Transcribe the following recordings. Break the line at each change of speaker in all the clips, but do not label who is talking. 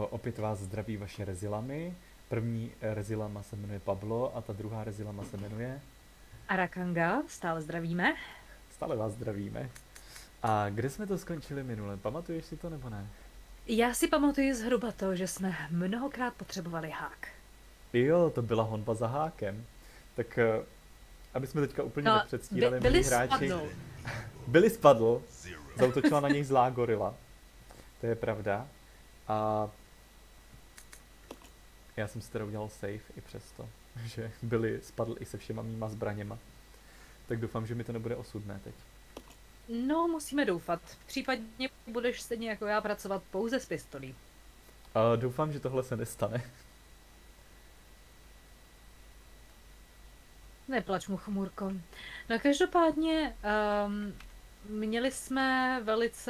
Opět vás zdraví vaše rezilamy. První rezilama se jmenuje Pablo a ta druhá rezilama se jmenuje...
Arakanga, stále zdravíme.
Stále vás zdravíme. A kde jsme to skončili minule? Pamatuješ si to nebo ne?
Já si pamatuju zhruba to, že jsme mnohokrát potřebovali hák.
Jo, to byla honba za hákem. Tak aby jsme teďka úplně
No,
nepředstírali, milí
byli
hráči.
spadnou.
Billy spadl, zautočila na něj zlá gorila. To je pravda. A já jsem si teda udělal save i přesto, že Billy spadl i se všema mýma zbraněma. Tak doufám, že mi to nebude osudné teď.
No, musíme doufat. Případně budeš stejně jako já pracovat pouze s pistolí.
A doufám, že tohle se nestane.
Neplač mu, chmůrko. No každopádně měli jsme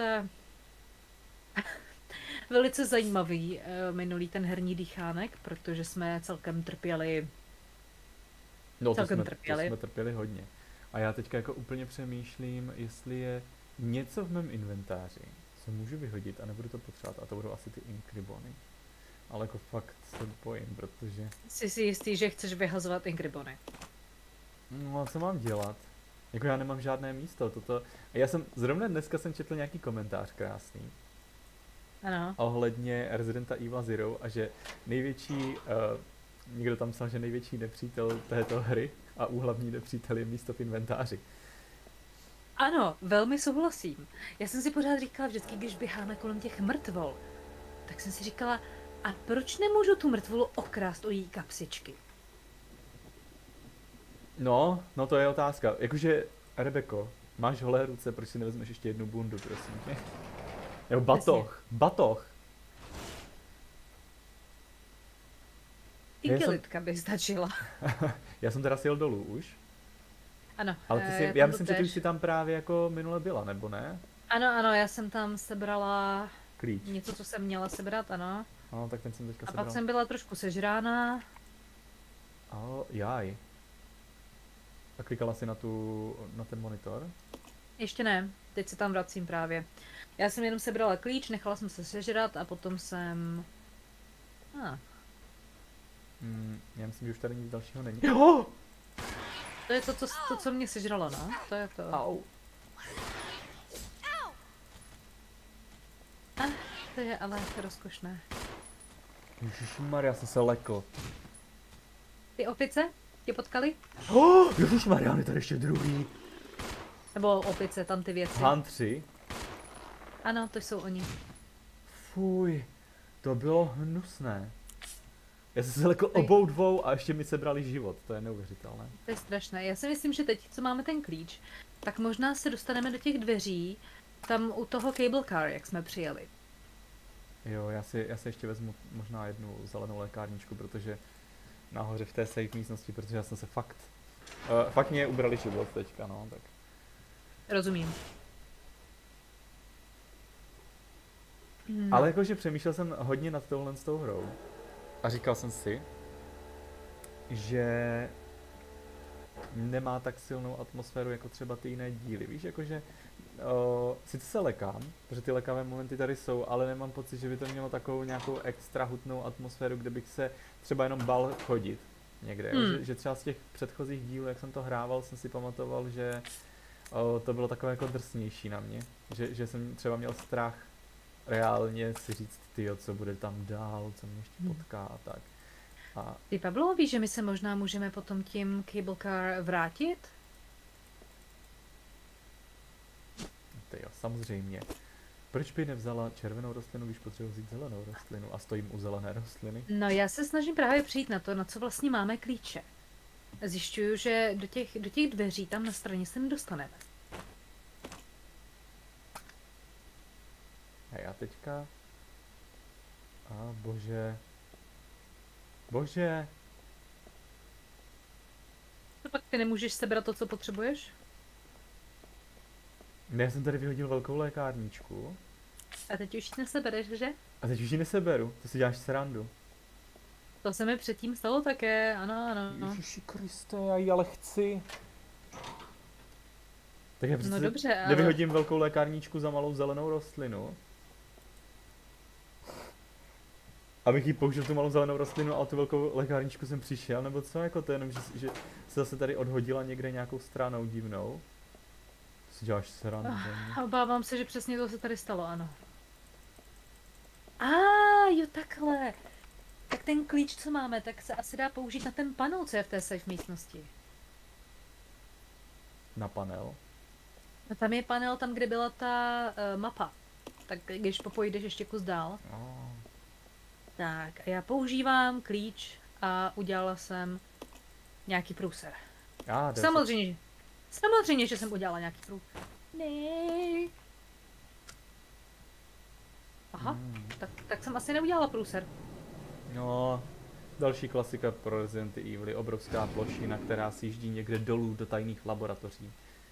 velice zajímavý minulý ten herní dýchánek, protože jsme celkem trpěli.
No to
Celkem
jsme,
trpěli.
to jsme trpěli hodně. A já teďka jako úplně přemýšlím, jestli je něco v mém inventáři, co můžu vyhodit a nebudu to potřebovat. A to budou asi ty inkribony. Ale jako fakt se bojím, protože...
Jsi si jistý, že chceš vyhazovat inkribony?
No a co mám dělat? Jako já nemám žádné místo, toto... A já jsem, zrovna dneska jsem četl nějaký komentář krásný.
Ano.
Ohledně Residenta Evil Zero a že největší... někdo tam psal, že největší nepřítel této hry a úhlavní nepřítel je místo v inventáři.
Ano, velmi souhlasím. Já jsem si pořád říkala vždycky, když běháme kolem těch mrtvol, tak jsem si říkala, a proč nemůžu tu mrtvolu okrást o její kapsičky?
No to je otázka. Jakože, Rebeko, máš holé ruce, proč si nevezmeš ještě jednu bundu, prosím tě? Nebo batoh, batoh.
Igelitka by stačila.
Já jsem teda sjel dolů už.
Ano,
Ale ty si, já myslím, že ty už si tam právě jako minule byla, nebo ne?
Ano, já jsem tam sebrala
Klíč.
něco, co jsem měla sebrat, ano.
No, tak ten jsem teďka
A
sebral.
pak jsem byla trošku sežrána.
Jaj. A klikala si na ten monitor?
Ještě ne, teď se tam vracím právě. Já jsem jenom sebrala klíč, nechala jsem se sežrat a potom jsem...
Já myslím, že už tady nic dalšího není.
To je to, co mě sežralo, no? To je to.
Au.
To je ale rozkošné.
Ježišmarja, já jsem se lekl.
Ty opice? Tě potkali?
Ježišmarja, on je tady ještě druhý.
Nebo opice, tam ty věci.
Huntři.
Ano, to jsou oni.
Fuj, to bylo hnusné. Já jsem se lekl obou dvou a ještě mi sebrali život, to je neuvěřitelné.
To je strašné. Já si myslím, že teď, co máme ten klíč, tak možná se dostaneme do těch dveří, tam u toho cable car, jak jsme přijeli.
Jo, já si ještě vezmu možná jednu zelenou lékárničku, protože nahoře v té safe místnosti, protože já jsem se fakt mě ubrali život teďka, no, tak.
Rozumím. No.
Ale jakože přemýšlel jsem hodně nad touhle s tou hrou a říkal jsem si, že nemá tak silnou atmosféru jako třeba ty jiné díly, víš, jakože sice se lekám, protože ty lekavé momenty tady jsou, ale nemám pocit, že by to mělo takovou nějakou extra hutnou atmosféru, kde bych se třeba jenom bál chodit někde, že třeba z těch předchozích dílů, jak jsem to hrával, jsem si pamatoval, že to bylo takové jako drsnější na mě, že jsem třeba měl strach reálně si říct, tyjo, co bude tam dál, co mě ještě potká a tak.
Ty, Pablo, víš, že my se možná můžeme potom tím cable car vrátit?
Tyjo, samozřejmě. Proč by nevzala červenou rostlinu, když potřebuji vzít zelenou rostlinu a stojím u zelené rostliny?
No, já se snažím právě přijít na to, na co vlastně máme klíče. Zjišťuju, že do těch dveří tam na straně se nedostaneme.
A já teďka... bože... Bože!
No pak ty nemůžeš sebrat to, co potřebuješ?
Ne, já jsem tady vyhodil velkou lékárničku.
A teď už ji nesebereš, že?
A teď už ji neseberu, to si děláš srandu.
To se mi předtím stalo také, ano.
Ježiši Kriste, já ji ale chci. Tak já
No dobře, ale...
nevyhodím velkou lékárničku za malou zelenou rostlinu. abych jí použil tu malou zelenou rostlinu a tu velkou lékárničku jsem přišel, nebo co, jako to jenom, že se zase tady odhodila někde nějakou stranou divnou. Si děláš srandu ze mě.
Obávám se, že přesně to se tady stalo, ano. Jo, takhle. Tak ten klíč, co máme, tak se asi dá použít na ten panel, co je v té safe místnosti.
Na panel.
No tam je panel, tam, kde byla ta mapa. Tak když popojdeš ještě kus dál. Tak a já používám klíč a udělala jsem nějaký průser. Samozřejmě, že jsem udělala nějaký průser. Ne. Aha, tak jsem asi neudělala průser.
No, další klasika pro Resident Evil, obrovská plošina, která si jíždí někde dolů do tajných laboratoří.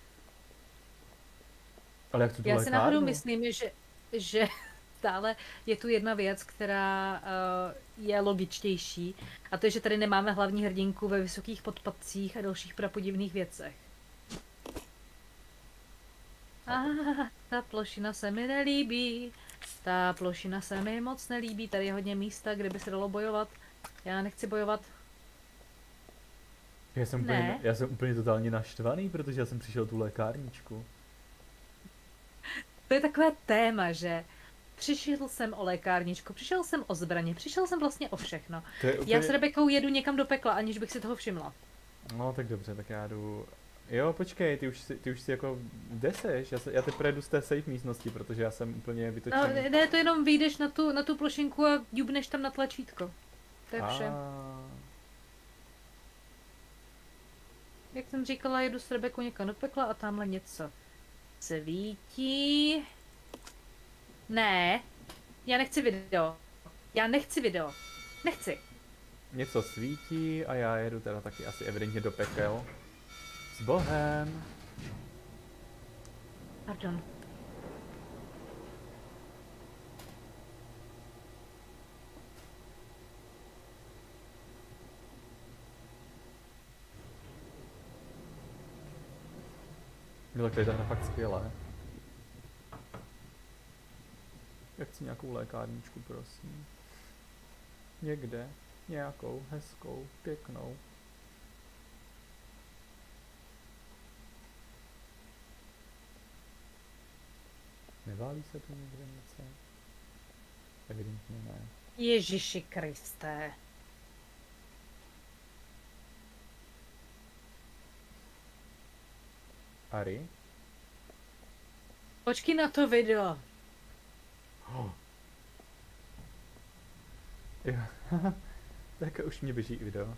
Ale jak tu
Já si náhodou myslím, že stále je tu jedna věc, která je logičtější, a to je, že tady nemáme hlavní hrdinku ve vysokých podpatcích a dalších prapodivných věcech. Ta plošina se mi nelíbí. Ta plošina se mi moc nelíbí. Tady je hodně místa, kde by se dalo bojovat. Já nechci bojovat.
Já jsem úplně totálně naštvaný, protože já jsem přišel tu lékárničku.
To je takové téma, že přišel jsem o lékárničku, přišel jsem o zbraně, přišel jsem vlastně o všechno.
Úplně...
Já s Rebekou jedu někam do pekla, aniž bych si toho všimla.
No tak dobře, tak já jdu... Jo, počkej, ty už si jako, kde seš? Já teprve jdu z té safe místnosti, protože já jsem úplně vytočený.
No, ne, to jenom vyjdeš na tu plošinku a dubneš tam na tlačítko. To je vše. Jak jsem říkala, jedu s Rebekou někam do pekla a tamhle něco svítí. Ne, já nechci video. Nechci.
Něco svítí a já jedu teda taky asi evidentně do pekel. S Bohem.
Pardon.
No tak tady ta hra fakt skvělé. Jak chci nějakou lékárničku, prosím. Někde. Nějakou hezkou, pěknou. Neválí se tu někde něco? Evidentně ne.
Ježiši Kriste.
Ari?
Počkej na to video.
Jo, tak už mě běží video.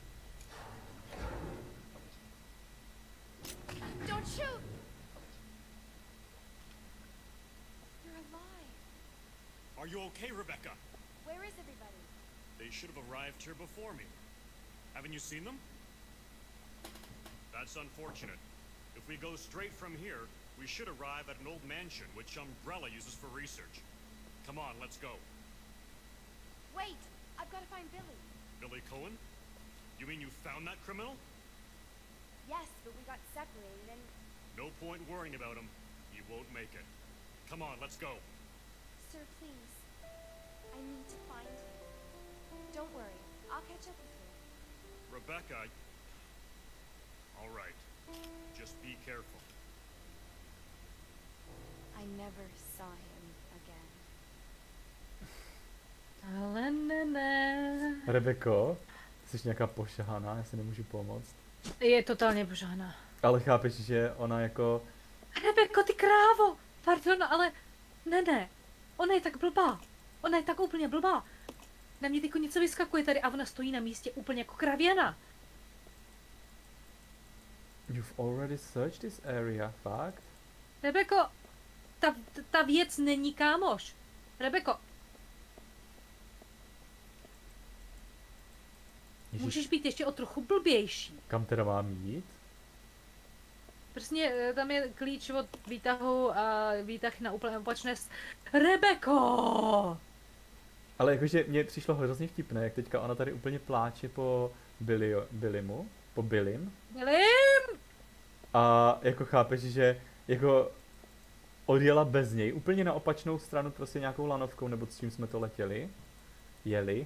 Don't shoot! You're alive.
Are you okay, Rebecca?
Where is everybody?
They should have arrived here before me. Haven't you seen them? That's unfortunate. If we go straight from here, we should arrive at an old mansion which Umbrella uses for research. Come on, let's go.
Wait! I've got to find Billy.
Billy Cohen? You mean you found that criminal?
Yes, but we got separated and...
No point worrying about him. He won't make it. Come on, let's go.
Sir, please. I need to find him. Don't worry. I'll catch up with you.
Rebecca... All right. Just be careful.
I never saw him again.
Ale ne.
Rebeko, jsi nějaká pošahaná, já si nemůžu pomoct.
Je totálně požádaná.
Ale chápeš, že ona jako...
Rebeko, ty krávo! Pardon, ale... Ne. Ona je tak blbá. Ona je tak úplně blbá. Na mě tyko něco vyskakuje tady a ona stojí na místě úplně jako kravěna.
You've already searched this area, fakt?
Rebeko, ta věc není kámoš. Rebeko.
Ježiš,
Můžeš být ještě o trochu blbější.
kam teda mám jít?
Prostě tam je klíč od výtahu a výtah na úplně opačné Rebeko!
Ale jakože mně přišlo hrozně vtipné, jak teďka ona tady úplně pláče po Billymu, po Billym. A jako chápeš, že jako odjela bez něj, úplně na opačnou stranu prostě nějakou lanovkou, nebo s čím jsme to letěli. jeli.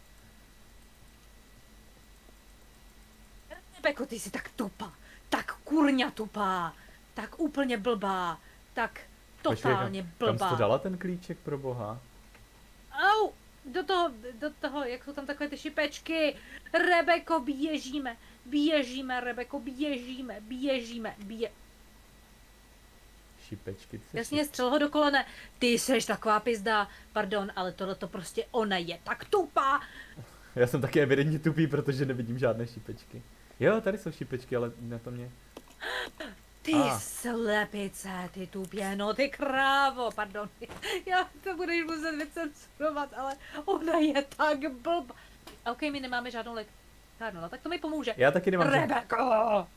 Rebeko, ty jsi tak tupá, tak kurňa tupá, tak úplně blbá, tak totálně
Kam jsi to
blbá.
dala ten klíček pro boha?
Au! Do toho, jak jsou tam takové ty šipečky. Rebeko, běžíme, Rebeko, běžíme.
Šipečky, ty jsi
Jasně, střel ho do kolene. Ty seš taková pizda. Pardon, ale tohle to prostě ona je tak tupá.
Já jsem taky evidentně tupý, protože nevidím žádné šipečky. Jo, tady jsou šipečky, ale na to mě...
Ty slepice, ty tupěno, ty krávo, pardon. Já to budeš muset vycensurovat, ale ona je tak blbá. OK, my nemáme žádnou lékárnu, no tak to mi pomůže.
Já taky nemám
Rebeko!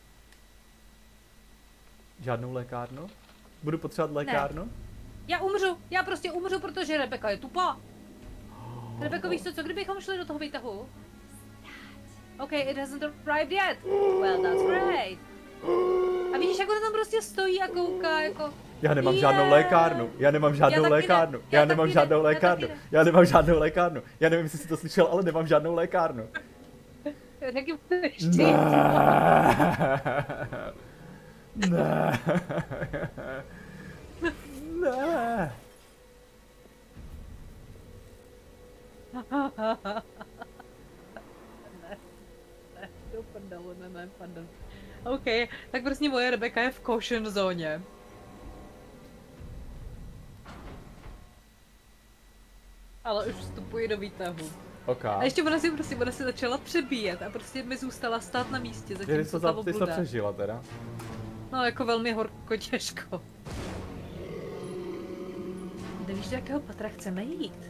žádnou lékárnu. Budu potřebovat lékárnu?
Já prostě umřu, protože Rebeka je tupá. Rebeko, víš co kdybychom šli do toho výtahu? OK, it hasn't arrived yet. Well, that's great. A vidíš, jak ona tam prostě stojí a kouká, jako...
Já nemám žádnou lékárnu. Já nemám žádnou lékárnu. Já nemám žádnou lékárnu. Já nemám žádnou lékárnu. Já nevím, jestli jsi to slyšel, ale nemám žádnou lékárnu.
Taky budeš ty.
Ne. Ne.
Do prdele, ne, pardon. OK, tak prostě moje Rebeka je v caution zóně. Ale už vstupuji do výtahu.
OK.
A ještě ona si začala přebíjet a prostě mi zůstala stát na místě, zatímco ta
Ty jsi to
obluda.
přežila teda.
No, jako velmi horko těžko. Nevíš, do jakého patra chceme jít?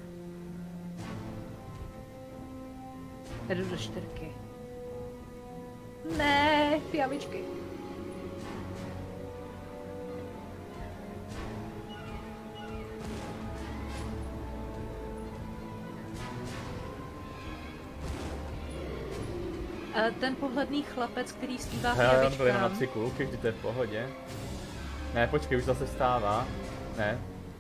Jdu do 4. Ne, pijavičky. A ten pohledný chlapec, který zpívá
Hele, on byl jenom na
pijavičkám.
3 kulky, vždy to je v pohodě. Ne, počkej, už zase stává. Ne.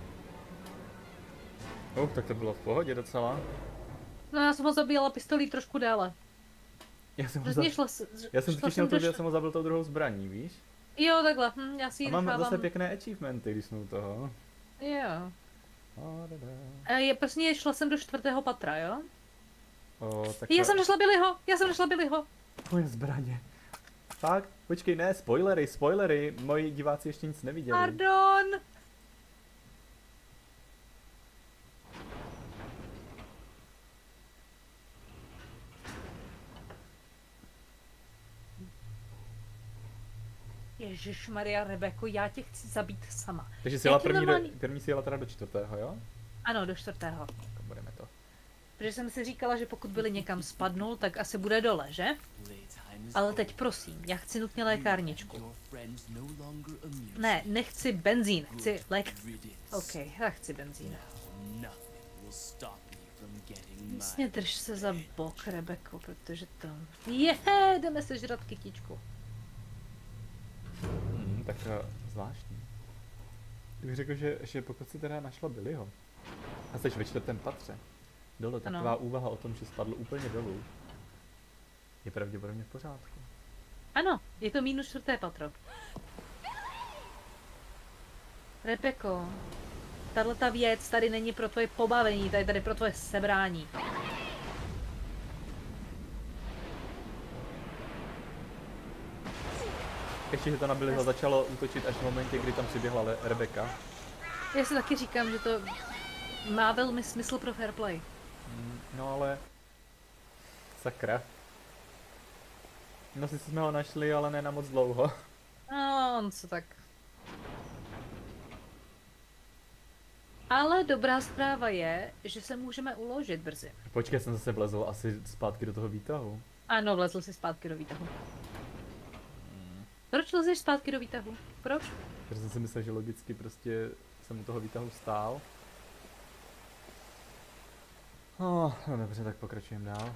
Tak to bylo v pohodě docela.
No, já jsem ho zabíjela pistolí trošku déle.
Já jsem
Přesně šla
já jsem totiž měl to, že jsem ho zabil tou druhou zbraní, víš?
Jo, takhle, já si ji
A mám
nechávám.
zase pěkné achievementy, když jsme u toho.
Jo. Prostě šla jsem do 4. patra, jo?
Tak
Já jsem našla Billyho!
Moje zbraně. Fakt? Počkej, ne, spoilery, moji diváci ještě nic neviděli.
Pardon! Ježišmarja, Rebeko, já tě chci zabít sama.
Takže jsi jela
Jak je normální-
první si jela teda do 4., jo?
Ano, do 4.
Tak budeme to.
Protože jsem si říkala, že pokud byli někam spadnul, tak asi bude dole, že? Ale teď prosím, já chci nutně lékárničku. Ne, nechci benzín, chci OK, já chci benzín. Vlastně drž se za bok, Rebeko, protože to... jdeme sežrat kytičku.
Tak zvláštní. Bych řekl, že pokud si teda našla Billyho a jsi ve 4. patře, dole, taková úvaha o tom, že spadl úplně dolů, je pravděpodobně v pořádku.
Ano, je to -4. patro. Rebeko, tato věc tady není pro tvoje pobavení, tady pro tvoje sebrání.
Ještě, že to na Billyho začalo útočit až v momentě, kdy tam přiběhla Rebeka.
Já si taky říkám, že to má velmi smysl pro fair play.
No ale... Sakra. No sice jsme ho našli, ale ne na moc dlouho.
No, on co tak. Ale dobrá zpráva je, že se můžeme uložit brzy.
Počkej, jsem zase vlezl asi zpátky do toho výtahu.
Ano, vlezl jsi zpátky do výtahu. Proč lezeš zpátky do výtahu? Proč?
Protože jsem si myslel, že logicky prostě jsem u toho výtahu stál. No dobře, tak pokračujeme dál.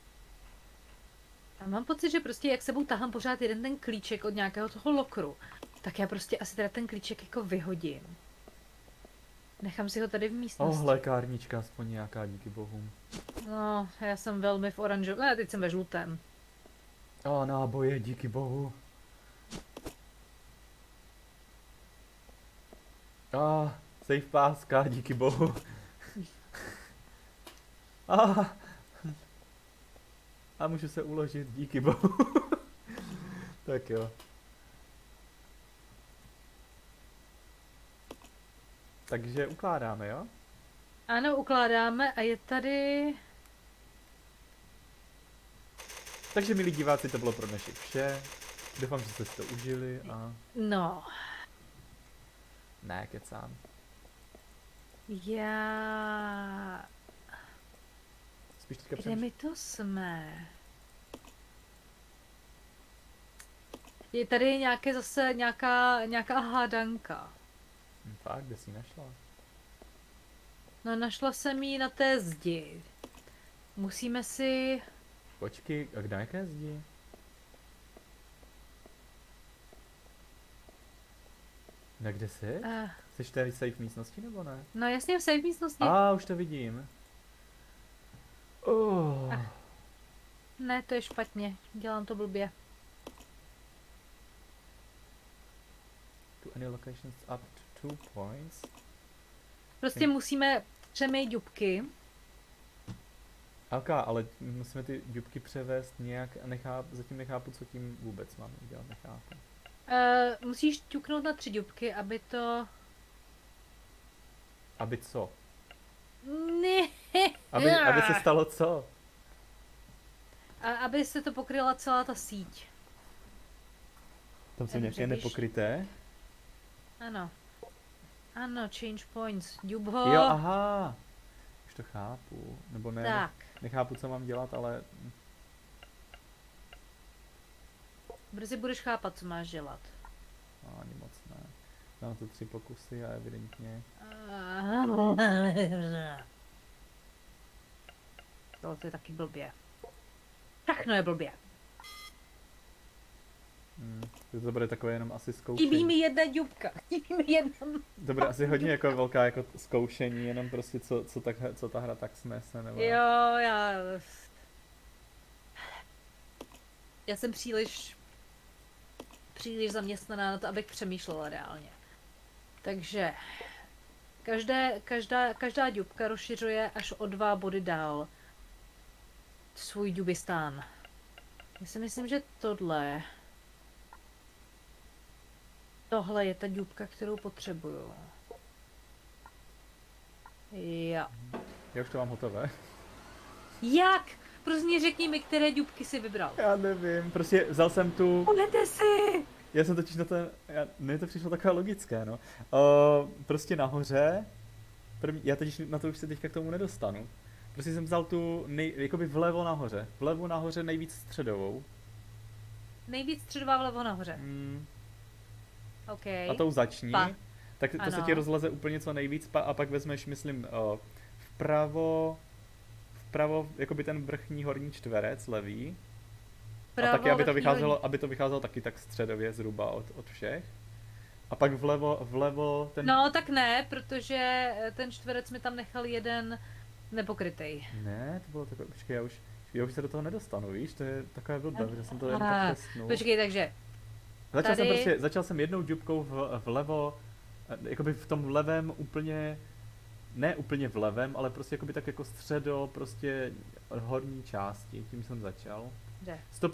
A mám pocit, že prostě jak sebou tahám pořád jeden ten klíček od nějakého toho lokru. Tak já prostě asi teda ten klíček jako vyhodím. Nechám si ho tady v místnosti.
lékárnička aspoň nějaká, díky bohu.
No, já jsem velmi v oranžovém, ne, teď jsem ve žlutém.
Náboje, díky bohu. Safe páska, díky bohu. A můžu se uložit, díky bohu. Tak jo. Takže ukládáme, jo?
Ano, ukládáme a je tady...
Takže milí diváci, to bylo pro dnešek vše. Doufám, že jste si to užili a...
No,
Ne, kecám.
já...
Spíš teďka
Kde
přemýšlím.
my to jsme? Je tady nějaké zase nějaká hádanka.
Fakt, kde jsi ji našla?
No, našla jsem ji na té zdi. Musíme si...
Počkej, a kde jaké zdi? Na kde jsi? Jsi v té safe místnosti nebo ne?
No jasně, v safe místnosti.
Už to vidím.
Ne, to je špatně. Dělám to blbě.
To any locations up to 2 points.
Prostě musíme přemýt dubky.
Ale musíme ty dubky převést nějak a zatím nechápu, co tím vůbec máme udělat, nechápu.
Musíš ťuknout na 3 dubky, aby to...
Aby co?
Ne.
Aby se stalo co?
Aby se to pokryla celá ta síť.
Tam jsou nějaké nepokryté?
Ano. Ano, change points. Dubho.
Jo, aha. Už to chápu. Nebo ne,
Tak.
nechápu, co mám dělat, ale...
Brzy budeš chápat, co máš dělat.
No, ani moc ne. Mám to 3 pokusy a evidentně...
To je taky blbě. Všechno je blbě.
To bude takové jenom asi zkoušení.
Chybí mi jedna dubka. Chybí mi jedna.
To bude asi hodně jako velká jako zkoušení, jenom prostě co ta hra tak snese, nebo...
Jo, já jsem příliš zaměstnaná na to, abych přemýšlela reálně. Takže každá dubka rozšiřuje až o 2 body dál svůj dubistán. Já si myslím, že tohle je ta dubka, kterou potřebuju. Jo.
Já už to mám hotové.
Jak? Prostě řekni mi, které dubky jsi vybral.
Já nevím, prostě vzal jsem tu...
Pojďte si!
Já jsem totiž na ten... Mně to přišlo takové logické, no. Prostě nahoře... Já totiž na to už se teďka k tomu nedostanu. Prostě jsem vzal tu jakoby vlevo nahoře nejvíc středovou.
Nejvíc středová vlevo nahoře. OK.
A tou začni. Tak to
ano.
se ti rozleze úplně co nejvíc a pak vezmeš, myslím, vpravo, jakoby ten vrchní horní čtverec, levý. A taky, aby to vycházelo taky tak středově zhruba od všech. A pak vlevo ten...
No tak ne, protože ten čtverec mi tam nechal jeden nepokrytej.
Ne, to bylo takové, počkej, já už se do toho nedostanu, víš, to je takové blbé, že jsem to jen tak testnul.
Počkej, takže...
Začal jsem jednou dubkou vlevo, jakoby v tom levém úplně, ne úplně v levém, ale prostě jakoby tak jako středo, prostě horní části, tím jsem začal.
Kde?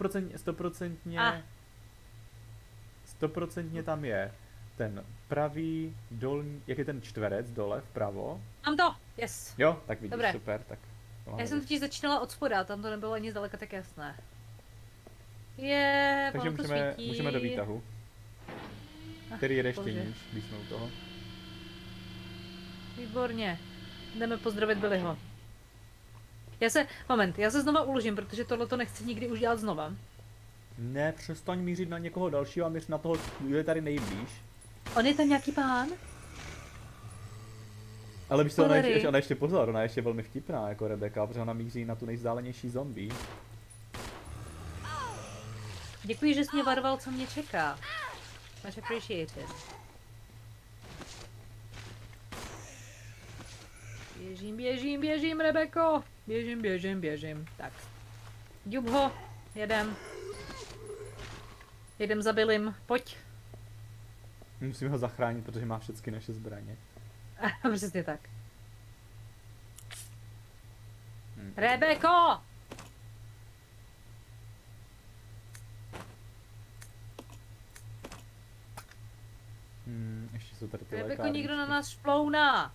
100% tam je ten pravý dolní, jak je ten čtverec dole vpravo.
Mám to, yes.
Jo, tak vidíš,
dobré.
super, tak.
Já jsem totiž začínala od spoda, tam to nebylo ani zdaleka tak jasné.
Takže můžeme do výtahu. Který jede ještě níž, když jsme u toho.
Výborně. Jdeme pozdravit Billyho. Já se znova uložím, protože tohleto nechci nikdy už dělat znova.
Ne, přestaň mířit na někoho dalšího a míř na toho, kdo je tady nejblíž.
On je tam nějaký pán?
Ale víš co, ona ještě pozor, ona je ještě velmi vtipná jako Rebecca, protože ona míří na tu nejvzdálenější zombie.
Děkuji, že jsi mě varoval, co mě čeká. Much appreciated. Běžím, Rebeko. Běžím. Tak. Jub ho. Jedem za Billym. Pojď.
Musíme ho zachránit, protože má všechny naše zbraně.
Přesně tak. Rebeko!
Ještě jsou tady ty
Rebeko,
lékárničky.
nikdo na nás šplouná.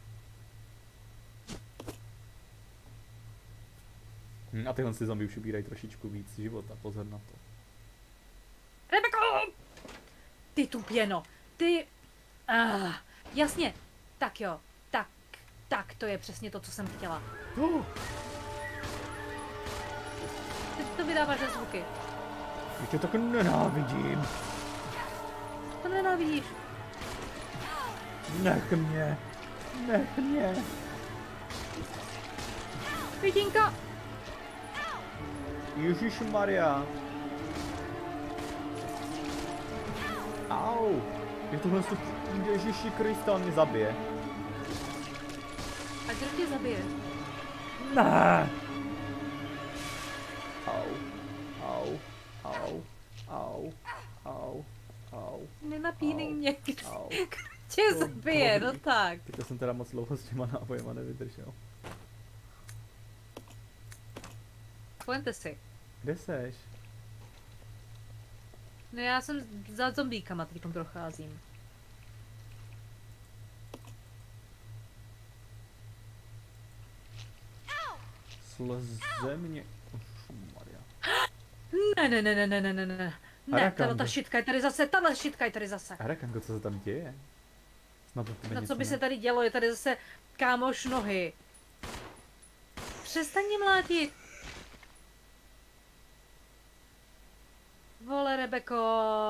A tyhle si zombie už ubírají trošičku víc života, pozor na to.
Rebeko! Ty tupěno. Ty... jasně. Tak jo. Tak, to je přesně to, co jsem chtěla. Ty to vydáváš za zvuky.
Já tě tak nenávidím.
To nenávidíš.
Nech mě.
Vidinka.
Ježišmarja. Au. Je tohle Ježiši Krista, on mě zabije.
A kdo tě zabije?
Ne. Au.
Nenapínej
Au.
mě.
Au.
Tě zabije, no tak.
Teď jsem teda moc dlouho s těma nábojema nevydržel.
Pojďte si.
Kde seš?
No já jsem za zombíkama teďkom procházím.
Sleze mě. Maria.
Ne. Ne, ta šitka je tady zase, tahle šitka je tady zase.
Arakango, co se tam děje? Snad to
No co by se tady dělo, je tady zase kámoš nohy. Přestaň mě mlátit. Vole, Rebeko.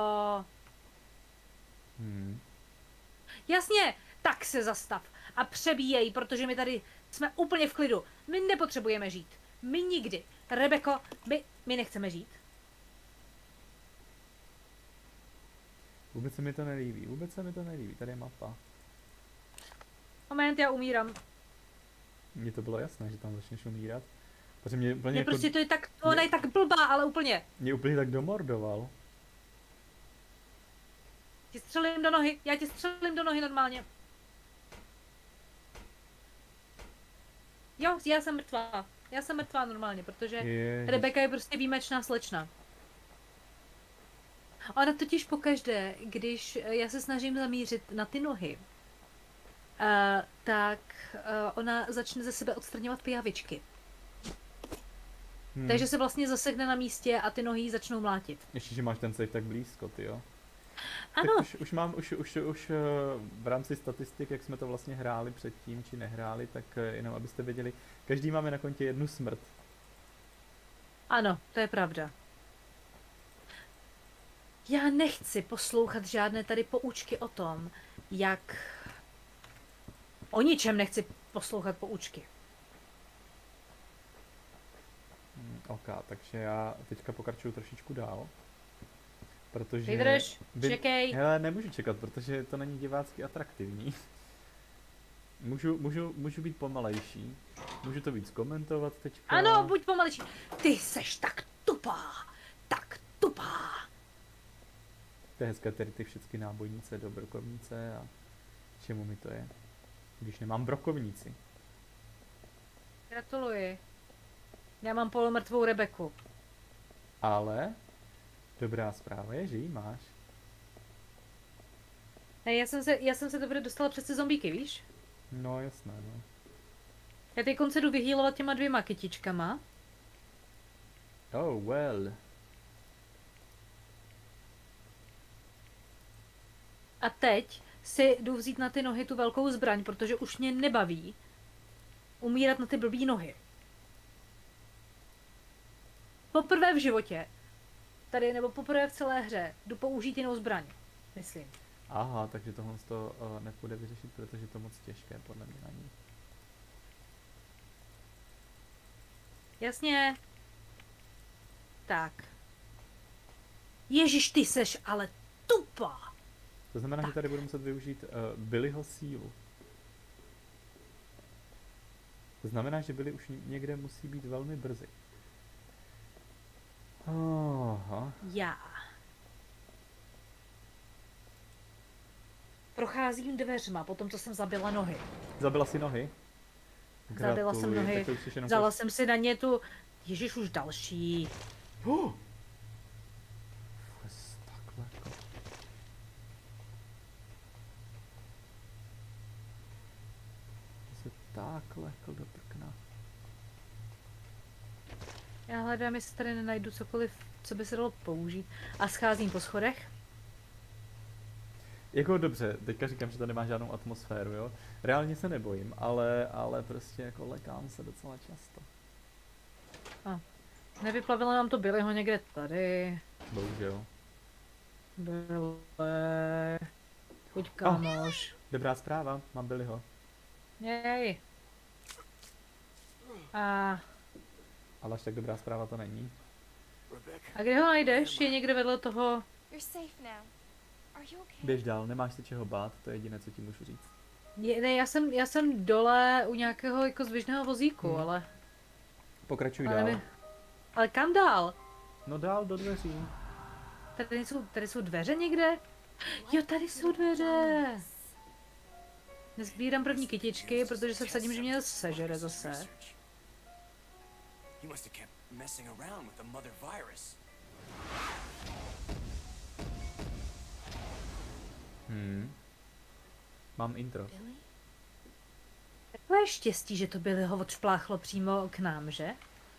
Jasně, tak se zastav a přebíjej, protože my tady jsme úplně v klidu. My nepotřebujeme žít. My nikdy. Rebeko, my nechceme žít.
Vůbec se mi to nelíbí, tady je mapa.
Moment, já umírám.
Mně to bylo jasné, že tam začneš umírat. Protože mě úplně jako...
Prostě to je tak, ona je tak blbá, ale úplně.
Mě úplně tak domordoval.
Já ti střelím do nohy normálně. Jo, já jsem mrtvá normálně, protože
Ježiš.
Rebeka je prostě výjimečná slečna. Ona totiž pokaždé, když já se snažím zamířit na ty nohy, tak ona začne ze sebe odstraňovat pijavičky. Takže se vlastně zasekne na místě a ty nohy jí začnou mlátit.
Ještě, že máš ten safe tak blízko, ty jo.
Ano.
Tak už v rámci statistik, jak jsme to vlastně hráli předtím, či nehráli, tak jenom abyste věděli, každý máme na kontě 1 smrt.
Ano, to je pravda. Já nechci poslouchat žádné tady poučky o tom, jak... O ničem nechci poslouchat poučky.
OK, takže já teďka pokračuju trošičku dál. Protože...
Vydrž, čekej.
Hele, nemůžu čekat, protože to není divácky atraktivní. Můžu být pomalejší. Můžu to víc komentovat teďka.
Ano, buď pomalejší. Ty seš tak tupá.
To je hezké, tady ty všechny nábojnice do brokovnice a čemu mi to je, když nemám brokovnici.
Gratuluji. Já mám polomrtvou Rebeku.
Ale dobrá zpráva je, že ji máš.
Ne, já jsem se teprve dostala přes ty zombíky, víš?
No jasné, no.
Já teď se jdu vyhýlovat těma 2 kytičkama.
Oh well.
A teď si jdu vzít na ty nohy tu velkou zbraň, protože už mě nebaví umírat na ty blbý nohy. Poprvé v životě, tady nebo poprvé v celé hře, jdu použít jinou zbraň, myslím.
Aha, takže tohle to nepůjde vyřešit, protože to je moc těžké podle mě na ní.
Jasně. Tak. Ježiš, ty seš ale tupá.
To znamená, že tady budu muset využít Billyho sílu. To znamená, že Billy už někde musí být velmi brzy. Aha.
Já. Procházím dveřma, potom co jsem zabila nohy.
Zabila si nohy?
Zabila jsem
Gratuluji,
nohy,
tak to už jsi jenom
vzala jsem si na ně tu... Ježíš, už další.
Takhle jako. Takhle jako do prkna.
Já hledám, jestli tady nenajdu cokoliv, co by se dalo použít. A scházím po schodech.
Jako dobře, teďka říkám, že to nemá žádnou atmosféru, jo. Reálně se nebojím, ale prostě jako lekám se docela často.
Nevyplavilo nám to Billyho někde tady.
Bohužel.
Billy. Chuť kámoš.
Dobrá zpráva, mám Billyho.
Jej. A
Ale až tak dobrá zpráva to není.
kde ho najdeš? Je někde vedle toho...
You're safe now. Are you okay?
Běž dál, nemáš se čeho bát, to je jediné, co ti můžu říct.
Ne, já jsem dole u nějakého jako zvyšného vozíku, ale...
Pokračuj
ale
dál.
nevím. Ale kam dál?
No dál do dveří.
Tady jsou dveře někde? Jo, tady jsou dveře. Nezbírám první kytičky, protože se vsadím, že mě sežere zase.
He must have kept messing around with the mother virus.
Mám intro.
Takové štěstí, že to Billyho odšpláchlo přímo k nám, že?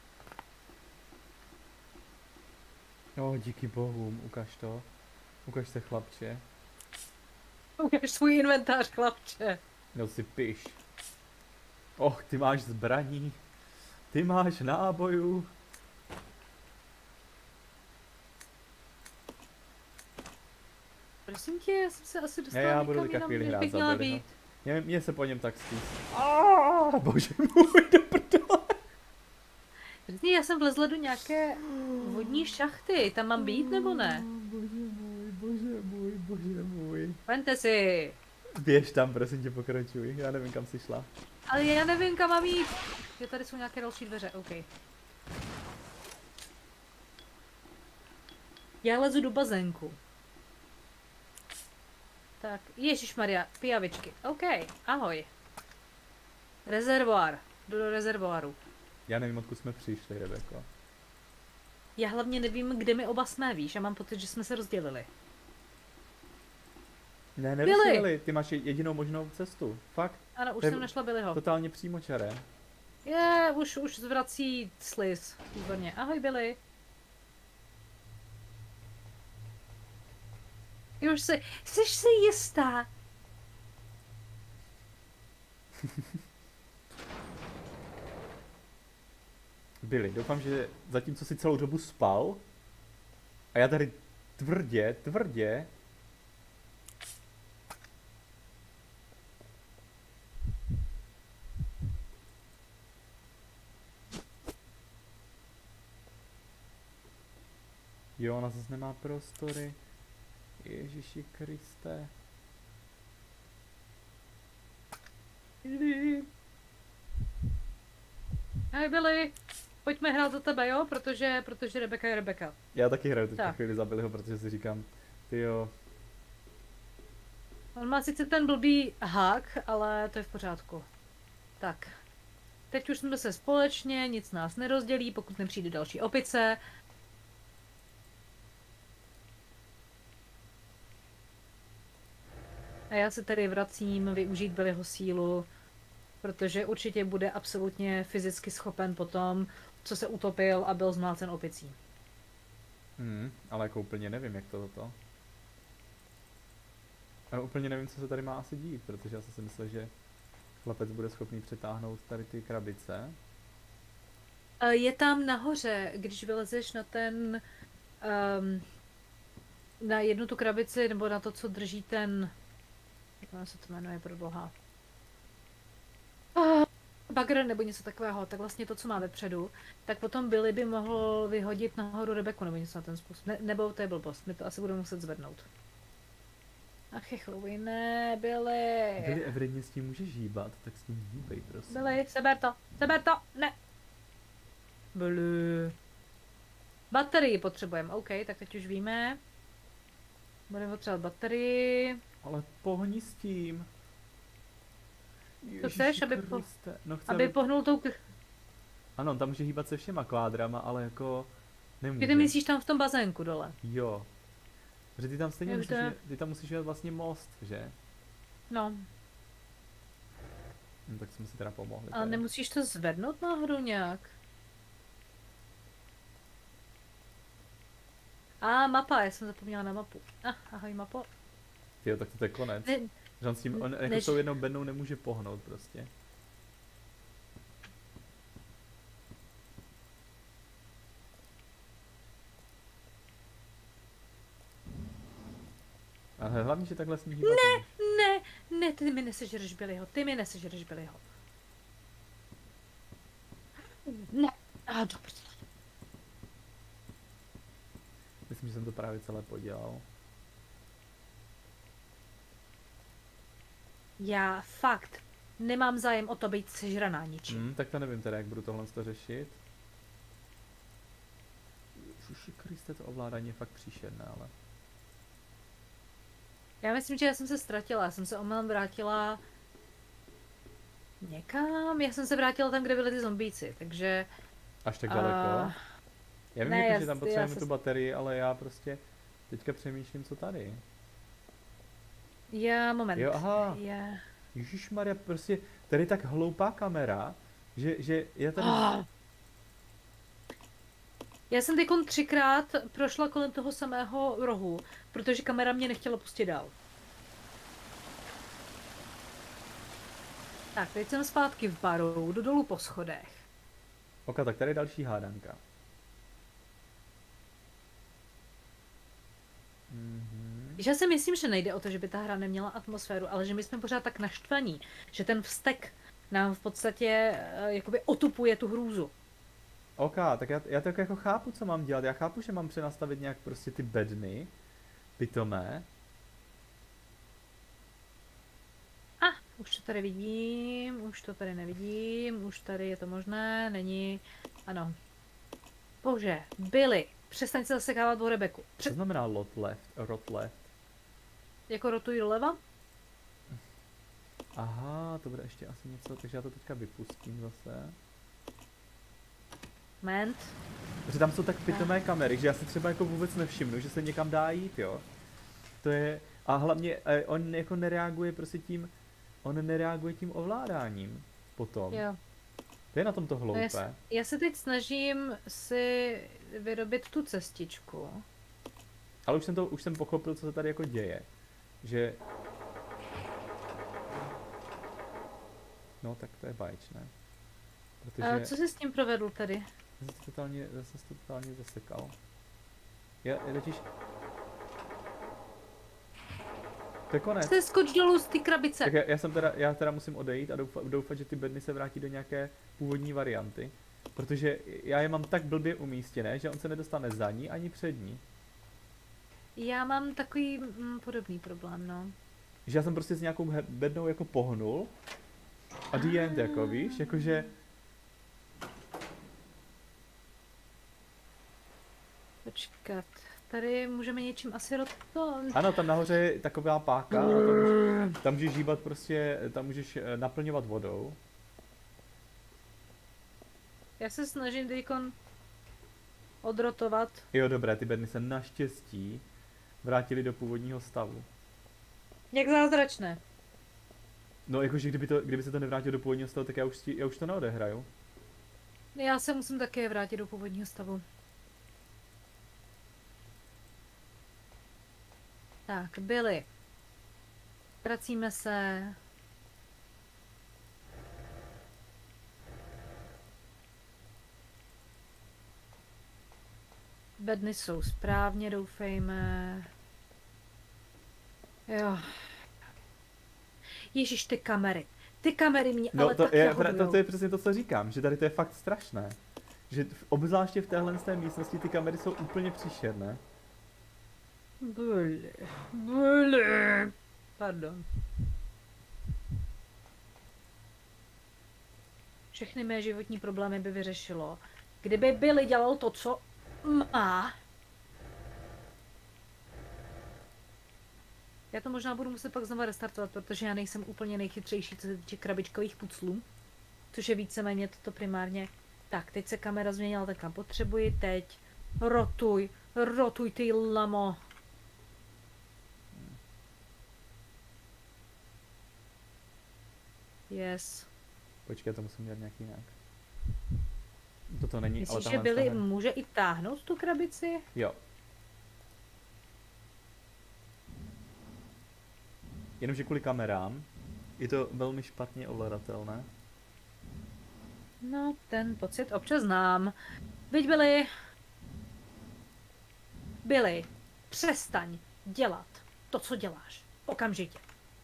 No, díky bohům, ukaž to. Ukaž se, chlapče.
Ukaž svůj inventář, chlapče.
No si piš. Och, ty máš zbraní. Ty máš nábojů.
Prosím tě, já jsem se asi dostala
Já budu
někam
teďka
jinam,
chvíli
než
hrát
bych
za
měla
Billyho.
být.
Mě se po něm tak stýs. Bože můj, do prdele.
Přesně, já jsem vlezla do nějaké vodní šachty, tam mám být nebo ne?
Bože můj, bože můj, bože můj.
Vente si.
Běž tam, prosím tě, pokračuj. Já nevím, kam jsi šla.
Ale já nevím, kam mám jít. Jo, tady jsou nějaké další dveře, OK. Já lezu do bazénku. Tak, Ježišmarja, pijavičky. OK, ahoj. Rezervoár. Jdu do rezervoáru.
Já nevím, odkud jsme přišli, Rebeko.
Já hlavně nevím, kde my oba jsme, víš, a mám pocit, že jsme se rozdělili.
Ne, nerozdělili, ty máš jedinou možnou cestu. Fakt.
Ano, už
To je
jsem našla Billyho.
Totálně přímočaré.
Už zvrací sliz. Výborně. Ahoj, Billy. Už jsi si jistá?
Billy, doufám, že zatímco si celou dobu spal, a já tady tvrdě jo, ona zase nemá prostory. Ježiši Kriste.
Ahoj, Billy. Pojďme hrát za tebe, jo? Protože Rebeka je Rebeka.
Já taky hraju teď
Tak.
chvíli za Billyho, protože si říkám, tyjo,
On má sice ten blbý hák, ale to je v pořádku. Tak. Teď už jsme se společně, nic nás nerozdělí, pokud nepřijde další opice. A já se tedy vracím využít Billyho sílu, protože určitě bude absolutně fyzicky schopen potom, co se utopil a byl zmlácen opicí.
ale jako úplně nevím, jak to. Já úplně nevím, co se tady má asi dít, protože já jsem si myslel, že chlapec bude schopný přetáhnout tady ty krabice.
Je tam nahoře, když vylezeš na ten, na jednu tu krabici, nebo na to, co drží ten, jak se to jmenuje, pro boha. Bagger nebo něco takového, tak vlastně to, co má vepředu, tak potom Billy by mohl vyhodit nahoru Rebeku nebo něco na ten způsob. Nebo to je blbost, my to asi budeme muset zvednout. Ach, chlovi, ne, Billy.
Byli evidentně s tím můžeš hýbat, tak s tím hýbej, prosím.
Billy, seber to, ne. Billy. Baterii potřebujeme, OK, tak teď už víme. Budeme potřebovat baterii.
Ale pohni s tím.
To chceš, aby,
No, chci,
aby pohnul tou
Ano, tam může hýbat se všema kvádrama, ale jako nemůže.
Ty myslíš tam v tom bazénku dole?
Jo. Protože ty tam stejně
Jak
ty tam musíš mít vlastně most, že?
No.
No, tak jsme si teda pomohli.
Ale
tady.
nemusíš to zvednout náhodou nějak? Mapa, já jsem zapomněla na mapu. Ahoj mapo.
Tyjo, tak to je konec.
Ne,
Že on s tím, on jako
než-
s tou jednou bednou nemůže pohnout prostě. Ale hlavně, že takhle s ní hýbat nemůžeš.
ne, ty mi nesežereš Billyho, Ne, dobře.
Myslím, že jsem to právě celé podělal.
Já fakt nemám zájem o to být sežraná ničím.
Tak to nevím teda, jak budu tohle řešit. Ježiši Kriste, to ovládání je fakt příšerné, ale...
Já myslím, že já jsem se ztratila, já jsem se omylem vrátila někam, já jsem se vrátila tam, kde byly ty zombíci, takže...
Až tak daleko? Já vím,
ne,
jako, že tam potřebujeme tu baterii, ale já prostě teďka přemýšlím, co tady.
Moment.
Jo, aha.
Já...
Ježišmarja, prostě tady je tak hloupá kamera, že já tady...
Já jsem teďkon 3krát prošla kolem toho samého rohu, protože kamera mě nechtěla pustit dál. Tak, teď jsem zpátky v baru, jdu dolů po schodech.
Ok, tak tady je další hádanka.
Já si myslím, že nejde o to, že by ta hra neměla atmosféru, ale že my jsme pořád tak naštvaní, že ten vztek nám v podstatě jakoby otupuje tu hrůzu.
Ok, tak já tak jako chápu, co mám dělat. Já chápu, že mám přenastavit nějak prostě ty bedny, pitomé.
Už to tady vidím, už to tady nevidím, už tady je to možné, není, ano. Bože, Billy, přestaň se zasekávat o Rebeku.
Co znamená rot left?
Jako rotuj doleva?
Aha, to bude ještě asi něco, takže já to teďka vypustím zase.
Moment.
Protože tam jsou tak pitomé kamery, že já si třeba jako vůbec nevšimnu, že se někam dá jít, jo. To je, a hlavně on jako nereaguje prostě tím, on nereaguje tím ovládáním potom.
Jo.
To je na tom to hloupé.
No já se teď snažím si vyrobit tu cestičku.
Ale už jsem pochopil, co se tady jako děje. Že... No tak to je báječné. Protože...
Co jsi s tím provedl tady?
Zase to totálně zasekal. Já totiž... To je konec.
Jste skoč dolů z ty krabice.
Tak já teda musím odejít a doufat, že ty bedny se vrátí do nějaké původní varianty. Protože já je mám tak blbě umístěné, že on se nedostane za ní ani před ní.
Já mám takový podobný problém, no.
Že já jsem prostě s nějakou bednou jako pohnul a the end jako, víš, jakože...
Počkat, tady můžeme něčím asi
Ano, tam nahoře je taková páka a tam můžeš hýbat prostě, tam můžeš naplňovat vodou.
Já se snažím teďkon odrotovat.
Jo, dobré, ty bedny se naštěstí vrátily do původního stavu.
Jak zázračné.
No, jakože kdyby se to nevrátilo do původního stavu, tak já už to neodehraju.
Já se musím také vrátit do původního stavu. Tak, Billy. Vracíme se. Bedny jsou správně, doufejme. Jo. Ježíš, ty kamery. Ty kamery mě
No,
ale tak
to je přesně to, co říkám, že tady to je fakt strašné. Že obzvláště v téhle místnosti ty kamery jsou úplně příšerné.
Byly. Pardon. Všechny mé životní problémy by vyřešilo, kdyby Billy dělal to, co má. Já to možná budu muset pak znovu restartovat, protože já nejsem úplně nejchytřejší, co se týče krabičkových puclů. Což je víceméně toto primárně. Tak, teď se kamera změnila tak, kam potřebuji, teď. Rotuj ty lamo. Yes.
Počkej, to musím dělat nějak jinak. Toto není,
Myslíš,
ale
že Billy může i táhnout tu krabici?
Jo. Jenomže kvůli kamerám je to velmi špatně ovladatelné.
No, ten pocit občas znám. Viď, Billy, přestaň dělat to, co děláš. Okamžitě.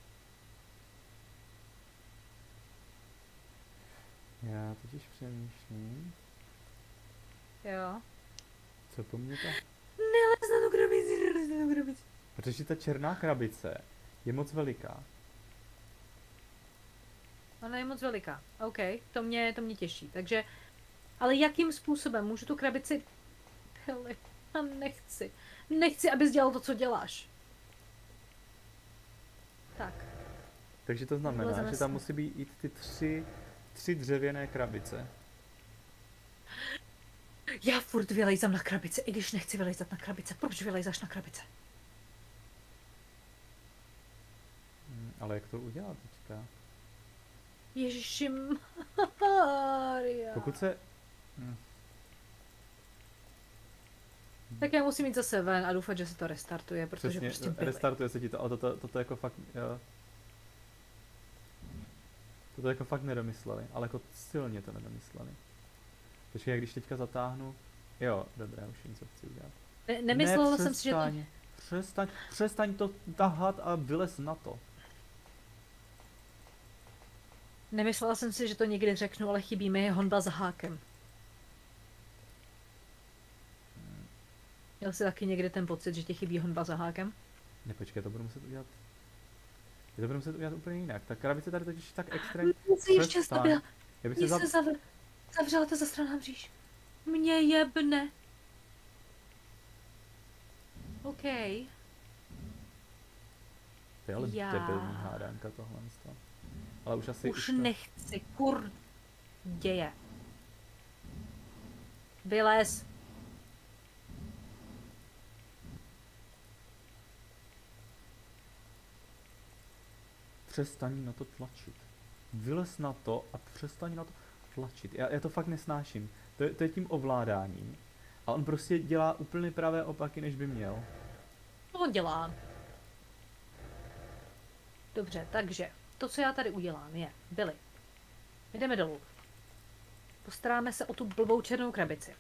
Já totiž přemýšlím,
Jo.
co po mně to...
Nelez na tu krabici.
Protože ta černá krabice je moc veliká.
Ona je moc veliká. OK, to mě těší. Takže, ale jakým způsobem můžu tu krabici... Billy, já nechci. Nechci, abys dělal to, co děláš. Tak.
Takže to znamená, že tam musí být i ty tři dřevěné krabice.
Já furt vylejzám na krabice, i když nechci vylejzat na krabice. Proč vylejzáš na krabice?
Ale jak to udělat teďka?
Ježišimarja.
Pokud se...
Tak já musím jít zase ven a doufat, že se to restartuje, protože
Přesně,
prostě Billy.
restartuje se ti to, ale toto jako fakt... Jo. Toto jako fakt nedomysleli, ale jako silně to nedomysleli. Takže já když teďka zatáhnu... Jo, dobré, už vím, co chci udělat.
Nemyslela jsem si, že to...
Přestaň to tahat a vylez na to.
Nemyslela jsem si, že to někdy řeknu, ale chybí mi honba za hákem. Měl jsi taky někdy ten pocit, že ti chybí honba za hákem?
Nepočkej, to budu muset udělat... Já to budu muset udělat úplně jinak. Ta krabice tady totiž tak extrémně...
Jsi ještě stabil.
Já bych
Mě
se
se zavřela to zasraná mříž. Mě jebne. OK.
To je ale
Já-
debilní hádanka tohle. Ale už asi...
Už
to...
nechci, děje. Vylez.
Přestaň na to tlačit. Vylez na to a přestaň na to tlačit. Já to fakt nesnáším. To je tím ovládáním. A on prostě dělá úplně pravé opaky, než by měl.
Co on dělá? Dobře, takže to, co já tady udělám, je, Billy, jdeme dolů. Postaráme se o tu blbou černou krabici.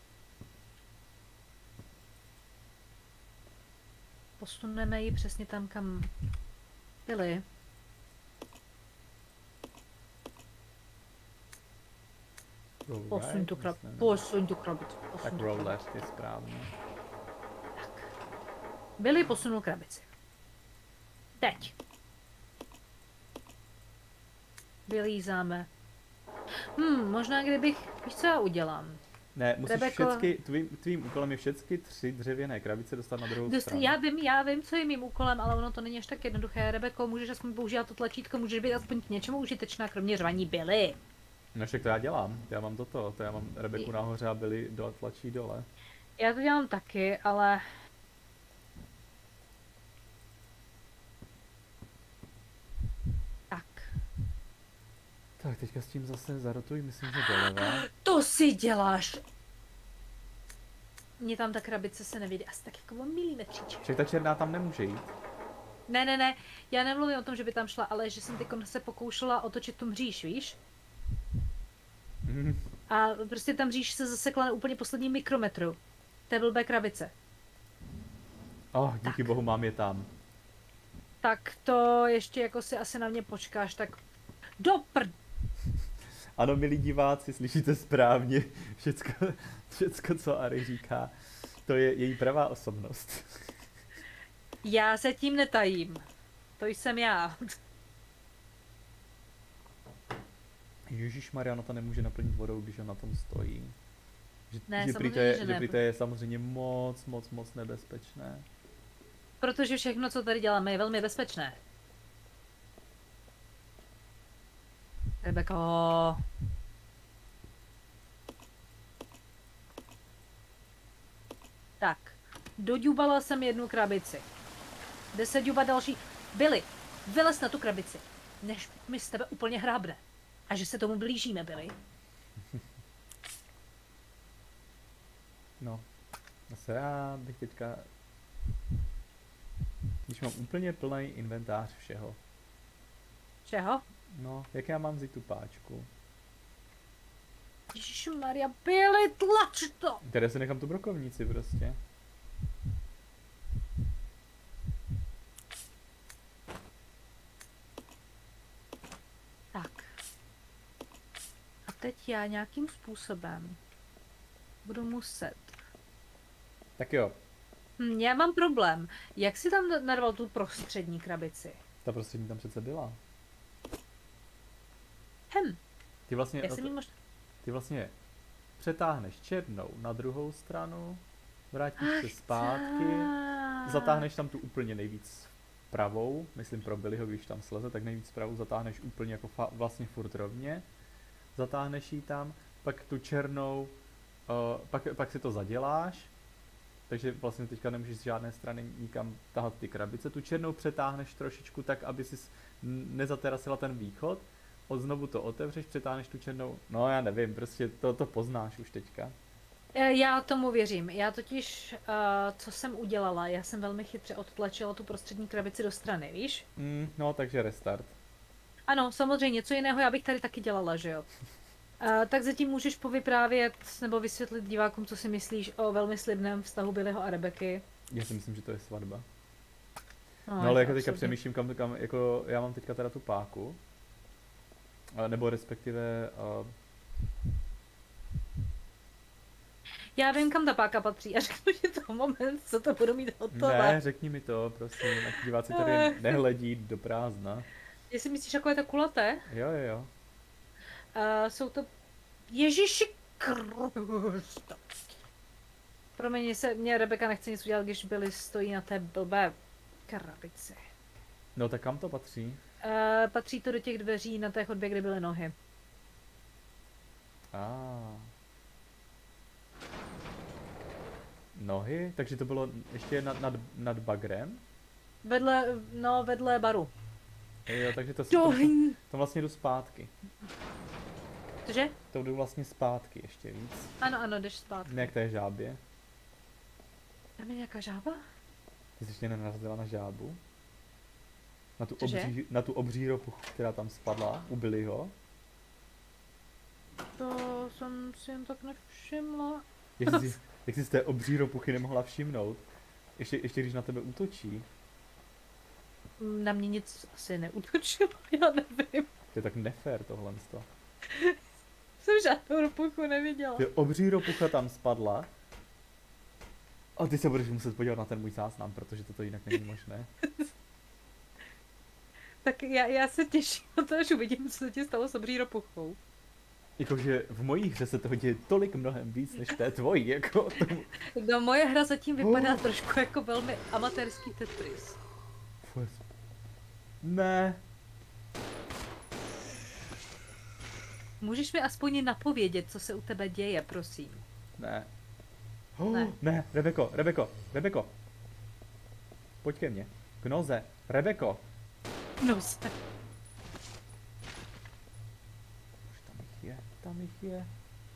Posuneme ji přesně tam, kam Billy. Posuň tu krabici.
Tak roll left je správně.
Tak. Billy posunul krabici. Teď. Vylízáme. Možná kdybych... Víš, co já udělám?
Ne, musíš
Rebeko...
všecky, tvým úkolem je všechny 3 dřevěné krabice dostat na druhou stranu.
Já vím, co je mým úkolem, ale ono to není až tak jednoduché. Rebeko, můžeš aspoň používat to tlačítko, můžeš být aspoň k něčemu užitečná, kromě řvaní Billy.
No však to já dělám, já mám to já mám Rebeku nahoře a Billy tlačí dole.
Já to dělám taky, ale... Tak.
Tak teďka s tím zase zarotuj, myslím, že doleva.
To si děláš! Mně tam ta krabice se nevidí asi tak jako o milimetříček.
Však ta černá tam nemůže jít.
Ne, já nemluvím o tom, že by tam šla, ale že jsem teď se pokoušela otočit tu mříž, víš? A prostě ta mříž se zasekla na úplně posledním mikrometru té blbé krabice.
Díky bohu, mám je tam.
Tak to ještě jako si asi na mě počkáš, tak do
Ano, milí diváci, slyšíte správně. Všecko, co Ari říká, to je její pravá osobnost.
Já se tím netajím. To jsem já.
Ježišmarja, no to nemůže naplnit vodou, když on na tom stojí.
Ne,
že
samozřejmě, že ne.
prý to je samozřejmě moc nebezpečné.
Protože všechno, co tady děláme, je velmi bezpečné. Rebeko. Tak, doďubala jsem jednu krabici. Jde se ďubat další. Billy, vylez na tu krabici, než mi z tebe úplně hrábne. A že se tomu blížíme, Billy.
No, zase já bych teďka... Když mám úplně plný inventář všeho.
Čeho?
No, jak já mám vzít tu páčku?
Ježišmarja, Billy, tlač to!
Tady si nechám tu brokovnici prostě.
Tak. A teď já nějakým způsobem budu muset.
Tak jo,
Já mám problém. Jak si tam narval tu prostřední krabici?
ta prostřední tam přece byla. Ty vlastně,
Já jsem jí možná...
ty vlastně přetáhneš černou na druhou stranu, vrátíš se zpátky, zatáhneš tam tu úplně nejvíc pravou, myslím pro Billyho, když tam sleze, tak nejvíc pravou zatáhneš úplně jako vlastně furt rovně, zatáhneš ji tam, pak tu černou, pak si to zaděláš, takže vlastně teďka nemůžeš z žádné strany nikam tahat ty krabice, tu černou přetáhneš trošičku tak, aby si nezaterasila ten východ, znovu to otevřeš, přetáhneš tu černou, no já nevím, prostě to poznáš už teďka.
Já tomu věřím. Já totiž, co jsem udělala, já jsem velmi chytře odtlačila tu prostřední krabici do strany, víš?
No, takže restart.
Ano, samozřejmě, něco jiného já bych tady taky dělala, že jo? Tak zatím můžeš povyprávět nebo vysvětlit divákům, co si myslíš o velmi slibném vztahu Billyho a Rebeky.
Já si myslím, že to je svatba.
No,
No ale jako teďka přemýšlím, kam, jako já mám teďka teda tu páku. Nebo respektive...
Já vím, kam ta páka patří a řeknu ti to moment, co to budu mít hotové.
Ne, řekni mi to, prosím, ať diváci tady nehledí do prázdna.
Jestli myslíš, takové to kulaté?
Jo.
Jsou to... Ježiši Krista. Promiň, mě Rebeka nechce nic udělat, když Billy stojí na té blbé krabici.
No tak kam to patří?
Patří to do těch dveří na té chodbě, kde byly nohy.
Nohy? Takže to bylo ještě nad bagrem?
Vedle baru.
Jo, takže to vlastně jdu zpátky.
Cože?
To jdu vlastně zpátky ještě víc.
Ano, jdeš zpátky.
Ne k té žábě.
Tam je nějaká žába?
Ty jsi ještě nenarazila na žábu?
Cože?
Na tu obří ropuchu, která tam spadla u Billyho.
To jsem si jen tak nevšimla.
Jak jsi z té obří ropuchy nemohla všimnout? Ještě když na tebe útočí.
Na mě nic asi neútočilo, já nevím.
To je tak nefér tohle.
Jsem žádnou ropuchu neviděla.
Ty obří ropucha tam spadla. A ty se budeš muset podívat na ten můj záznam, protože toto jinak není možné.
Tak já se těším na to, až uvidím, co se ti stalo s obří ropuchou.
Jakože v mojí hře se toho děje tolik mnohem víc, než v té tvojí, jako tomu.
No moje hra zatím vypadá trošku jako velmi amatérský Tetris.
Ne.
Můžeš mi aspoň napovědět, co se u tebe děje, prosím.
Ne.
Ne.
Ne, Rebeko. Pojď ke mně. K noze. Rebeko.
No se.
Tam jich je.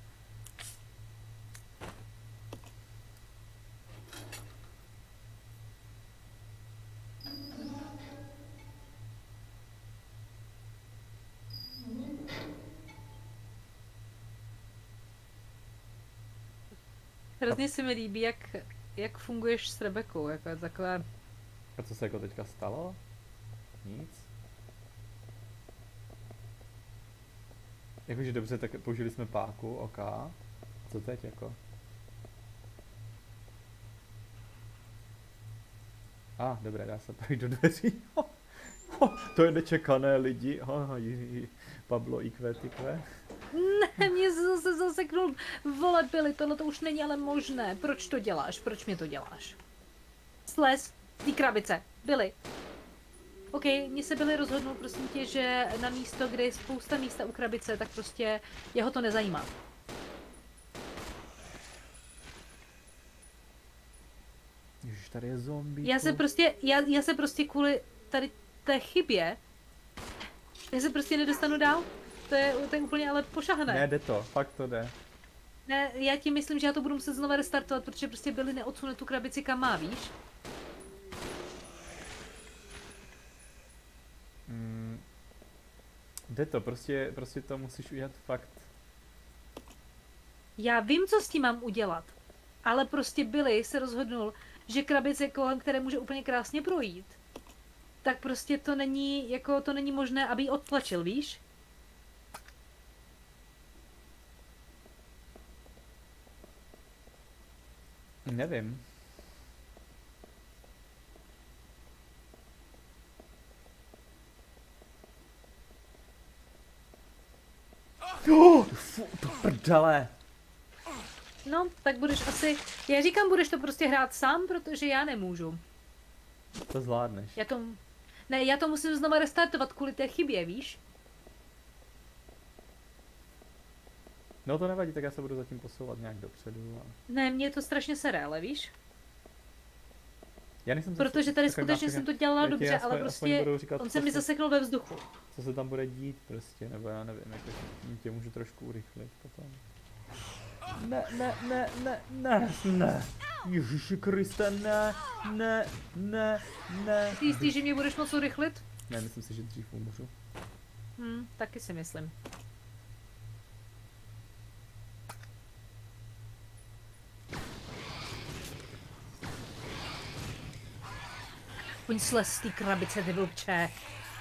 Hrozně se mi líbí, jak funguješ s Rebekou, jako takové...
A co se jako teďka stalo? Nic. Jakože dobře, tak použili jsme páku, ok. Co teď jako? Dobré, dá se projít do dveří. To je nečekané lidi. Pablo IQ.
Ne, mě se zase zaseknul. Vole, Billy, tohle to už není ale možné. Proč to děláš? Proč mě to děláš? Slez, ty krabice. Billy. OK, mě se Billy rozhodnul, prosím tě, že na místo, kde je spousta místa u krabice, tak prostě jeho to nezajímá.
Ježiš, tady je zombie.
Já se prostě kvůli tady té chybě, já se prostě nedostanu dál. To je úplně ale pošahané.
Ne, jde to, fakt to jde.
Ne, já ti myslím, že já to budu muset znova restartovat, protože prostě Billy neodsune tu krabici kam má, víš?
Jde to, prostě to musíš udělat fakt.
Já vím, co s tím mám udělat, ale prostě Billy se rozhodnul, že krabice, kolem které může úplně krásně projít, tak prostě to není možné, aby ji odtlačil, víš?
Nevím. To prdele.
No, tak budeš asi... Já říkám, budeš to prostě hrát sám, protože já nemůžu.
To zvládneš.
Já to musím znova restartovat kvůli té chybě, víš?
No to nevadí, tak já se budu zatím posouvat nějak dopředu.
Ne, mě to strašně sere, ale víš?
Já nejsem
protože tady skutečně jsem to dělala dobře, ale prostě on se mi zasekl ve vzduchu.
Co se tam bude dít prostě, nebo já nevím, jako tě můžu trošku urychlit potom. Ne. Ježiši Kriste, ne.
Ty jistý, že mě budeš moc urychlit?
Ne, myslím si, že dřív umřu.
Taky si myslím. Aspoň slez z té krabice, ty blbče.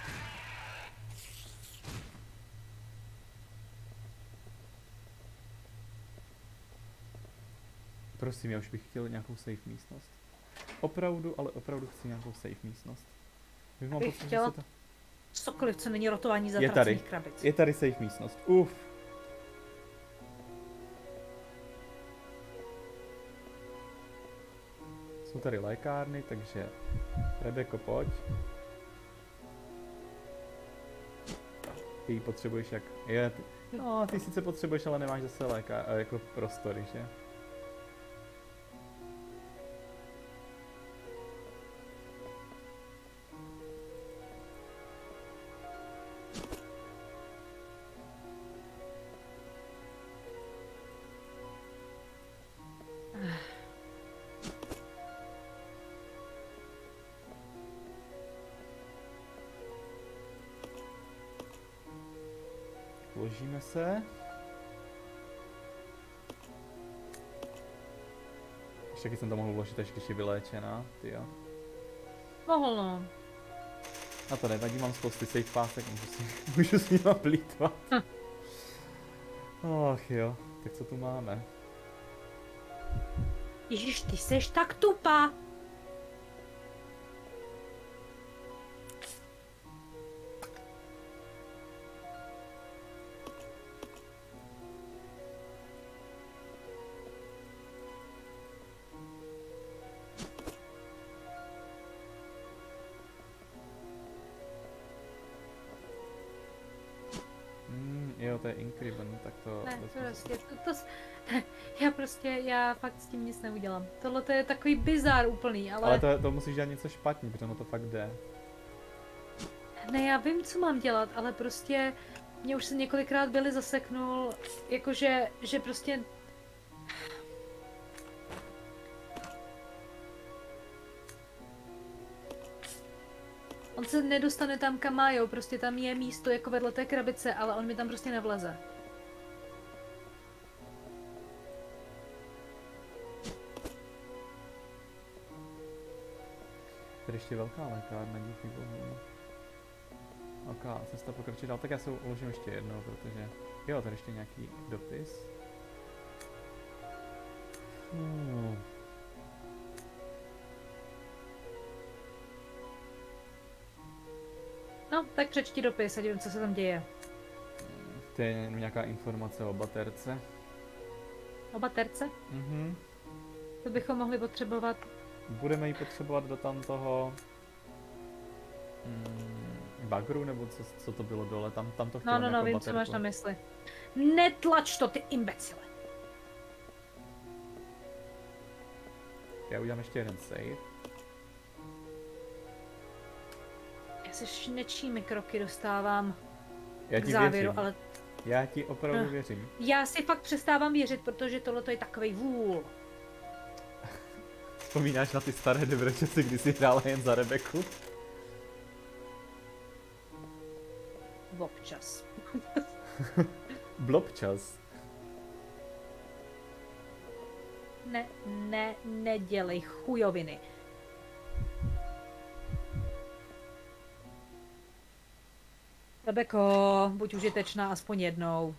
Prosím, já už bych chtěl nějakou safe místnost. Ale opravdu chci nějakou safe místnost.
Bych chtěla cokoliv, co není rotování zatracených krabic.
Je tady safe místnost. Uf. Jsou tady lékárny, takže Rebeko, pojď. Ty potřebuješ jak... No, ty sice potřebuješ, ale nemáš zase jako prostory, že? Vložíme se. Ještě taky jsem to mohl vložit, až když je vyléčená, tyjo.
Mohl no.
A to nevadí, mám spousty safe pásek, můžu s nima plýtvat. Ach jo, tak co tu máme?
Ježiš, ty seš tak tupá.
Jo, to je Incriben, tak to...
Ne, já fakt s tím nic neudělám. Tohle to je takový bizár úplný, ale...
Ale to musíš dělat něco špatně, protože ono to fakt jde.
Ne, já vím, co mám dělat, ale prostě... Mě už se několikrát Billy zaseknul, jakože, že prostě... On se nedostane tam, kam má, jo, prostě tam je místo jako vedle té krabice, ale on mi tam prostě nevleze.
Tady ještě velká lékárna, díky bohu. Ok, cesta pokračuje dál, tak já se uložím ještě jednou, protože... Jo, tady ještě nějaký dopis.
No, tak přečti dopis, ať vím, co se tam děje.
To je jenom nějaká informace o baterce.
O baterce?
Mhm.
To bychom mohli potřebovat.
Budeme ji potřebovat do tam toho... bagru, nebo co to bylo dole, tam to chtělo
No,
jako
vím,
baterku.
co máš na mysli. Netlač to, ty imbecile.
Já udělám ještě jeden save.
Já se šnečími kroky dostávám
Já
k
ti
závěru,
věřím.
ale
Já ti opravdu věřím.
já si fakt přestávám věřit, protože tohle je takovej vůl.
Vzpomínáš na ty staré dobré časy, kdy jsi hrála jen za Rebeku?
Občas.
Blobčas.
Nedělej chujoviny. Rebeko, buď užitečná aspoň jednou.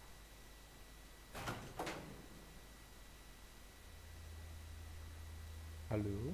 Haló?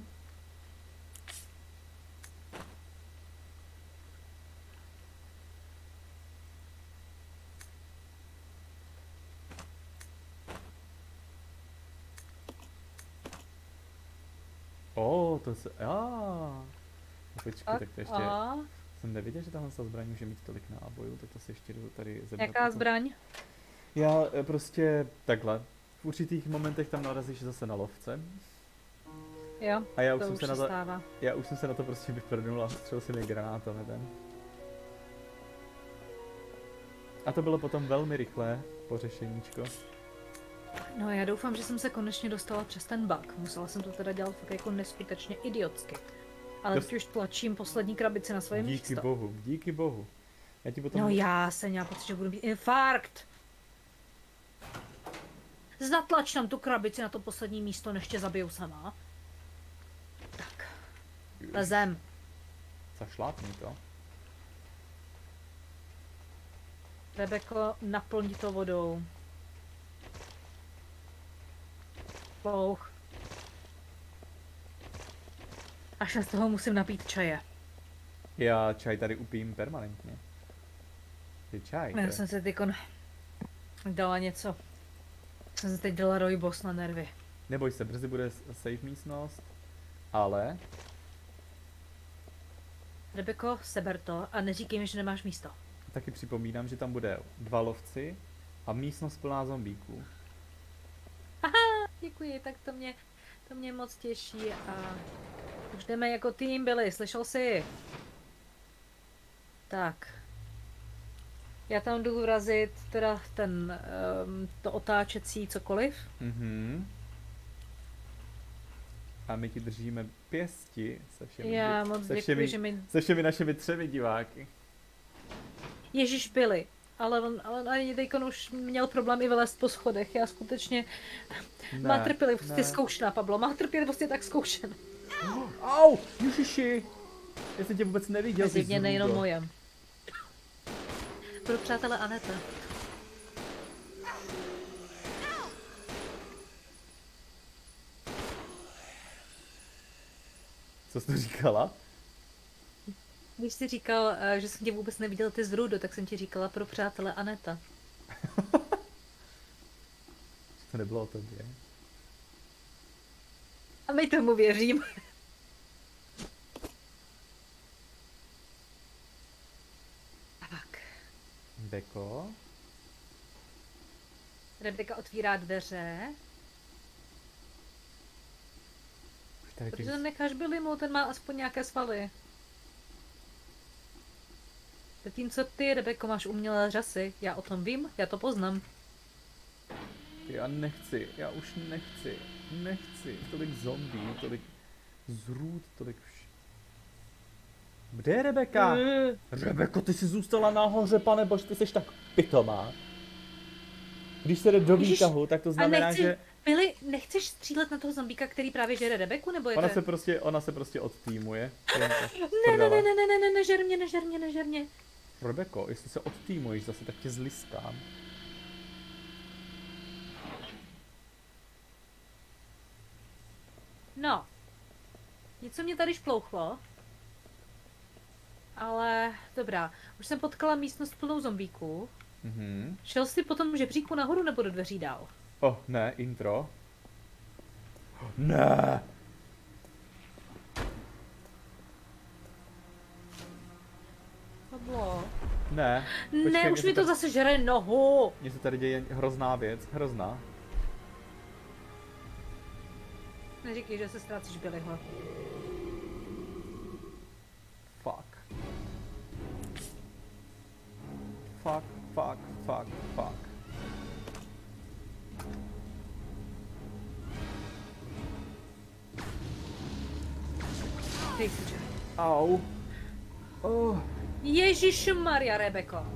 To se... Počkej, tak to ještě... Jsem nevěděl, že tahle zbraň může mít tolik nábojů, tak to si ještě jdu tady zebrat.
Jaká zbraň?
Já prostě takhle. V určitých momentech tam narazíš zase na lovce.
Jo,
A já už,
to
jsem
už
se
se
na to,
stává.
já už jsem se na to prostě vyprdnul a střelil si mi granátometem. A to bylo potom velmi rychlé pořešeníčko.
No já doufám, že jsem se konečně dostala přes ten bug. Musela jsem to teda dělat fakt jako neskutečně idiotsky. Ale teď už tlačím poslední krabici na svoje místo.
Díky bohu. Já ti potom...
No já jsem měla pocit, že budu mít infarkt. Zatlač tam tu krabici na to poslední místo, než tě zabiju sama. Tak. Lezem.
Zašlápni to.
Rebeko, naplň to vodou. Plouch. Až se z toho musím napít čaje.
Já čaj tady upijím permanentně. Je čaj.
Já jsem se teď dala něco. Jsem se teď dala rooibos na nervy.
Neboj se, brzy bude safe místnost, ale...
Rebeko, seber to a neříkej mi, že nemáš místo.
Taky připomínám, že tam bude 2 lovci a místnost plná zombíků.
Děkuji, tak to mě moc těší a už jdeme jako tým, Billy, slyšel jsi? Tak. Já tam jdu vrazit teda to otáčecí cokoliv.
Mhm. A my ti držíme pěsti se všemi,
Já moc děkuji, že mi...
se všemi našimi 3 diváky.
Ježíš Billy. Ale on ani teďkon už měl problém i vylézt po schodech. Já skutečně... Má trpělivost je zkoušená, Pablo. Má trpělivost je tak zkoušená.
Au! Ježiši! Já jsem tě vůbec neviděl.
Zjevně nejenom moje. Pro přátelé Aneta.
Co jsi to říkala?
Když jsi říkal, že jsem tě vůbec neviděl ty zrůdo, tak jsem ti říkala pro přátelé Aneta.
To nebylo o tobě.
A my tomu věřím. Tak.
Beko?
Rebeka otvírá dveře. Protože to necháš Billymu, ten má aspoň nějaké svaly. Zatímco ty, Rebeko, máš umělé řasy. Já o tom vím, já to poznám.
Já nechci, já už nechci. Tolik zombí, tolik zrůd, tolik Kde je Rebeka? Rebeko, ty jsi zůstala nahoře, pane bož, ty jsi tak pitomá. Když se jde do výtahu, tak to znamená, že...
Billy, nechceš střílet na toho zombíka, který právě žere Rebeku, nebo je
Ona se prostě odtýmuje.
Ne, nežer mě.
Rebeko, jestli se odtýmuješ zase, tak tě zliskám.
No. Něco mě tady šplouchlo. Ale dobrá, už jsem potkala místnost plnou zombíků.
Mhm.
Šel jsi po tom žebříku nahoru nebo do dveří dál?
Oh, ne, intro. Ne!
Pablo.
Ne.
Ne,
Počkej,
už
mně
mi to
se
zase žere nohu.
Mně se tady děje hrozná věc, hrozná.
Neříkej, že se ztrácíš Billyho.
Fuck. Fuck, fuck, fuck, fuck.
Dej si čaj.
Au. Oh.
Ježišmarja, Rebeko.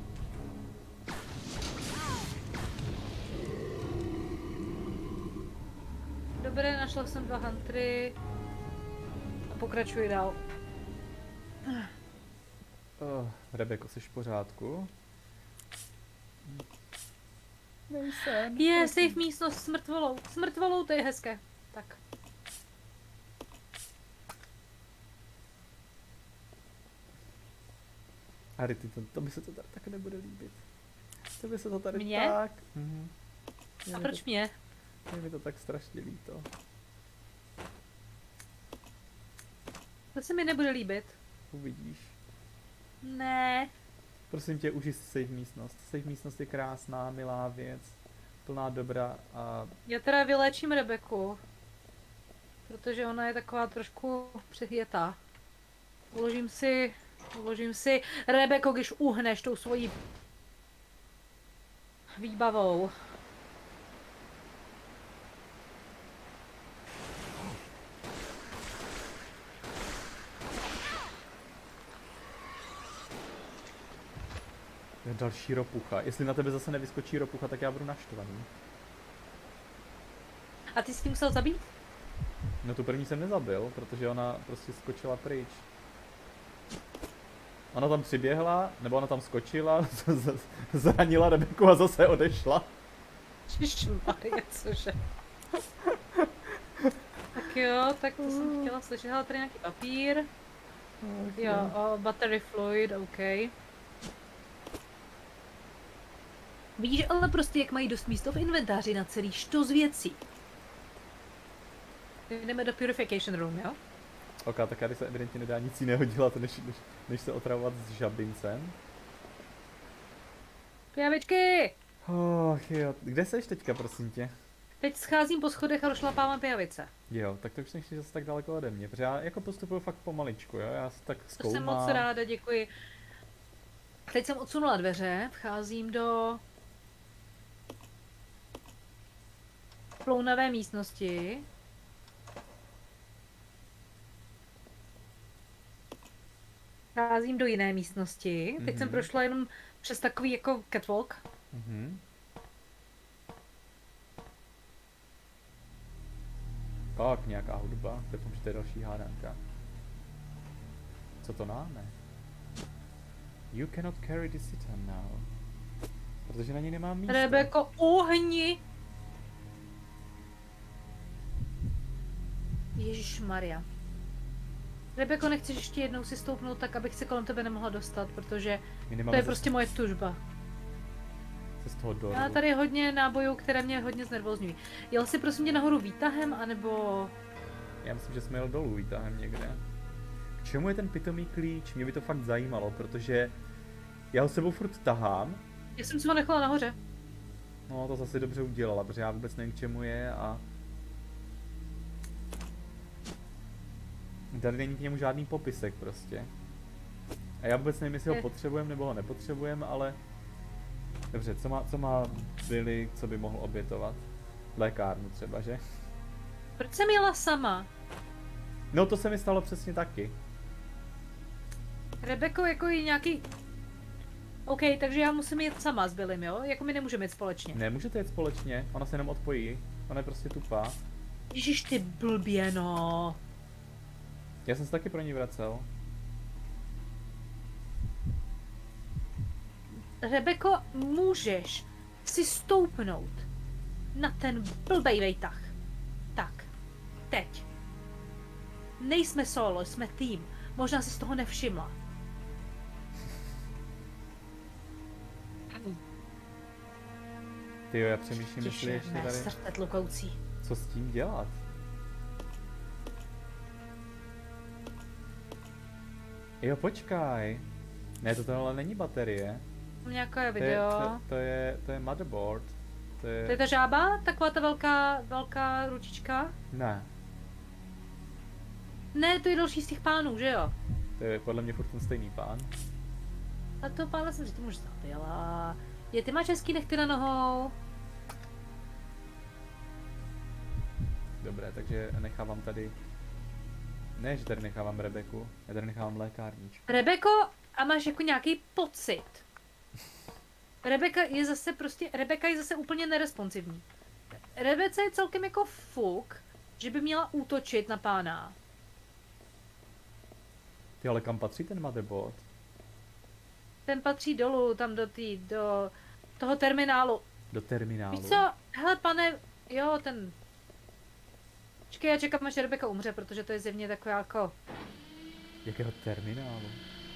Dobré, našla jsem 2 huntry. A pokračuji dál.
Rebeko, jsi v pořádku? Nejsem.
Je, safe místnost s mrtvolou. S mrtvolou, to je hezké. Tak.
Harry, to by se to tady tak nebude líbit. To by se to tady
Mně?
tak... Mhm.
A proč mě?
Je mi to tak strašně líto.
To se mi nebude líbit.
Uvidíš.
Ne.
Prosím tě, užij si safe místnost. Safe místnost je krásná, milá věc. Plná dobra a...
Já teda vyléčím Rebeku. Protože ona je taková trošku přehyjetá. Uložím si Rebeko, když uhneš tou svojí výbavou.
Je další ropucha. Jestli na tebe zase nevyskočí ropucha, tak já budu naštvaný.
A ty jsi tím musel zabít?
No tu první jsem nezabil, protože ona prostě skočila pryč. Ona tam přiběhla, nebo ona tam skočila, zranila Rebeku a zase odešla.
Ježišmarja, cože? Tak jo, tak to jsem chtěla slyšet. Hele, tady nějaký papír. Jo, battery fluid, OK. Vidíš ale prostě, jak mají dost místo v inventáři na celý štos věcí. Jdeme do Purification Room, jo?
Ok, tak tady se evidentně nedá nic jiného dělat, než se otravovat s žabincem.
Pijavičky!
Och jo, kde seš teďka, prosím tě?
Teď scházím po schodech a rozšlapávám pijavice.
Jo, tak to už nešli zase tak daleko ode mě, protože já jako postupuju fakt pomaličku, jo, já si tak
To
zkoumám.
jsem moc ráda, děkuji. Teď jsem odsunula dveře, vcházím do plounavé místnosti. Vcházím do jiné místnosti. Teď jsem prošla jenom přes takový jako catwalk.
Mhm. Tak, nějaká hudba, doufám, že to je další hádanka. Co to máme? You cannot carry the citan now. Protože na něj nemám místo.
Rebeko, uhni! Ježišmarja. Rebeko, nechceš ještě jednou si stoupnout tak, abych se kolem tebe nemohla dostat, protože to je prostě moje tužba.
Z toho doru.
Já tady hodně nábojů, které mě hodně znervózňují. Jel jsi prosím tě nahoru výtahem, anebo...
Já myslím, že jsme jel dolů výtahem někde. K čemu je ten pitomý klíč? Mě by to fakt zajímalo, protože já ho sebou furt tahám.
Já jsem si ho nechala nahoře.
No, to zase dobře udělala, protože já vůbec nevím, k čemu je a... Tady není k němu žádný popisek prostě. A já vůbec nevím, jestli ho potřebujeme nebo ho nepotřebujeme, ale... Dobře, co má Billy, co by mohl obětovat? Lékárnu třeba, že?
Proč jsem jela sama?
No to se mi stalo přesně taky.
Rebeko, jako je nějaký... OK, takže já musím jít sama s Billym, jo? Jako my nemůžeme jít společně.
Nemůžete jít společně, ona se jenom odpojí. Ona je prostě tupá.
Ježiš, ty blbě, no.
Já jsem se taky pro ní vracel.
Rebeko, můžeš si stoupnout na ten blbej vejtah. Tak, teď. Nejsme solo, jsme tým. Možná jsi z toho nevšimla.
Tyjo, já přemýšlím, jestli ještě
Mé
tady...
srdce tlukoucí.
Co s tím dělat? Jo, počkaj. Ne, tohle není baterie.
Mám nějaké
To je,
video.
to je motherboard. To
To je
je...
ta žába? Taková ta velká ručička?
Ne,
Ne, to je další z těch pánů, že jo?
to je podle mě furt ten stejný pán.
A to pána jsem říct, už zabila. Ty máš hezký nechty na nohou.
Dobré, takže nechávám tady... Ne, že tady nechávám Rebeku, já tady nechávám lékárničku.
Rebeko, a máš jako nějaký pocit. Rebeka je zase úplně neresponsivní. Rebece je celkem jako fuk, že by měla útočit na pána.
Ty, ale kam patří ten motherboard?
Ten patří dolů, tam do toho terminálu.
Do terminálu?
Víš co, hele pane, jo, ten... Počkej, já čekám, až Rebeka umře, protože to je zjevně takové jako...
Jakého terminálu?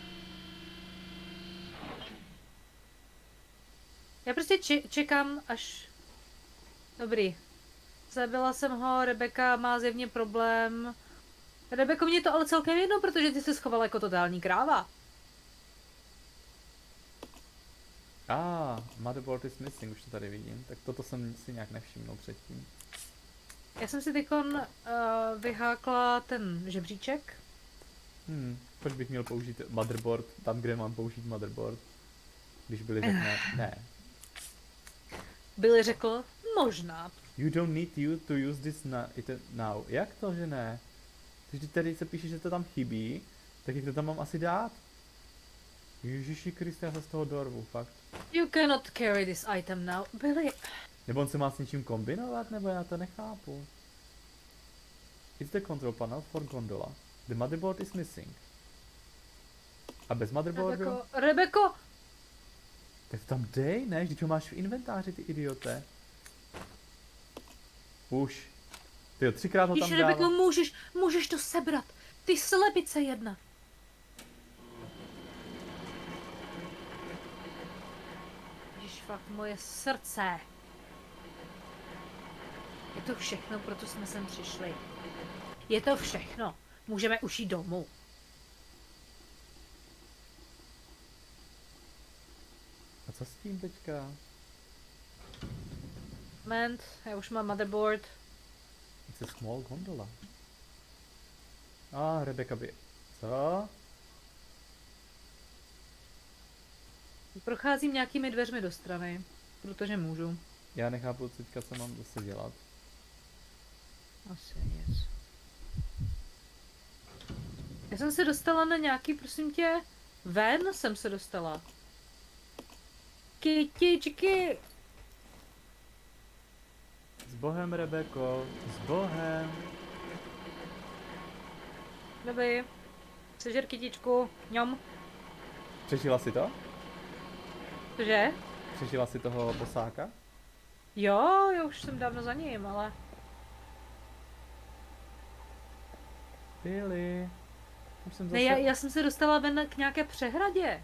Já prostě čekám, až... Dobrý. Zabila jsem ho, Rebeka má zjevně problém. Rebeko, mě to ale celkem jedno, protože ty se schovala jako totální kráva.
Motherboard is missing, už to tady vidím. Tak toto jsem si nějak nevšimnul předtím.
Já jsem si teďkon vyhákla ten žebříček.
Proč bych měl použít motherboard tam, kde mám použít motherboard? Když byli řekne, ne.
Billy řekl, možná.
You don't need to use this now. Jak to, že ne? Když tady se píše, že to tam chybí, tak jak to tam mám asi dát? Ježiši Kriste, já se z toho dorvu, fakt.
You cannot carry this item now. Billy.
Nebo on se má s něčím kombinovat, nebo já to nechápu. It's the control panel for gondola. The motherboard is missing. A bez motherboardu?
Rebeko!
Tak tam dej, ne? Vždyť ho máš v inventáři, ty idiote. Už. Tyjo, 3krát ho tam
Rebeko,
dávám.
můžeš to sebrat. Ty slepice jedna. Ježiš, fakt moje srdce. Je to všechno, proto jsme sem přišli. Je to všechno. Můžeme už jít domů.
A co s tím teďka?
Moment, já už mám motherboard.
It's a small gondola. Rebeka by... Co?
Procházím nějakými dveřmi do strany, protože můžu.
Já nechápu teďka, co mám zase dělat.
Asi nic. Já jsem se dostala na nějaký, prosím tě, ven jsem se dostala. Kytičky!
S Bohem, Rebeko, s Bohem.
Dobrý. Sežer kytičku. Ňom.
Přežila si to?
Cože?
Přežila si toho bosáka?
Jo, já už jsem dávno za ním, ale...
Billy. Už jsem zase...
Ne, já jsem se dostala ven k nějaké přehradě.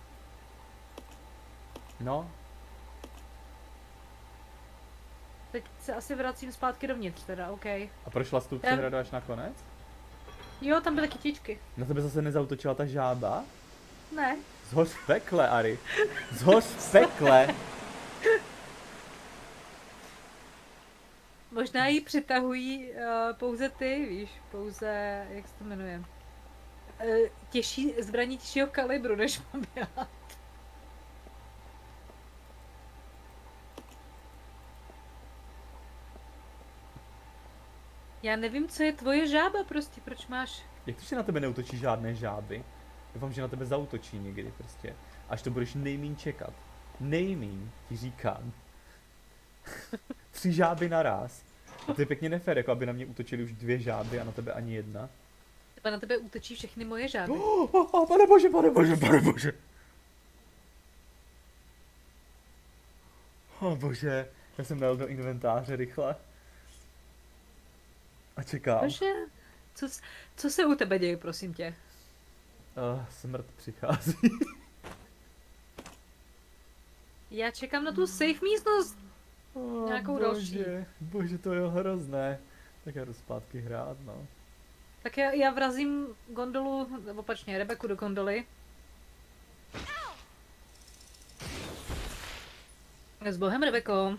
No,
Teď se asi vracím zpátky dovnitř teda, OK.
a prošla jsi tu přehradu až nakonec?
Jo, tam byly kytičky.
Na tebe zase nezautočila ta žába?
Ne.
Zhoř v pekle, Ari. Zhoř v pekle.
Možná ji přitahují pouze ty, víš, pouze, jak se to jmenuje? Těžší zbraní těžšího kalibru, než mám já. Já nevím, co je tvoje žába prostě, proč máš...
Jak to, že na tebe neútočí žádné žáby? Doufám, že na tebe zautočí někdy prostě. Až to budeš nejmíň čekat. Nejmíň, ti říkám. 3 žáby naraz. A to je pěkně nefér, jako aby na mě útočily už 2 žáby a na tebe ani 1.
Třeba na tebe útočí všechny moje žáby.
Pane bože, pane bože, pane bože. Bože, já jsem dal do inventáře rychle. A čekám.
Bože, co se u tebe děje, prosím tě?
Smrt přichází.
Já čekám na tu safe místnost. Nějakou
bože,
další.
Bože, to je hrozné. Tak já jdu zpátky hrát, no.
Tak já vrazím gondolu, opačně, Rebeku do gondoly. S bohem, Rebeko.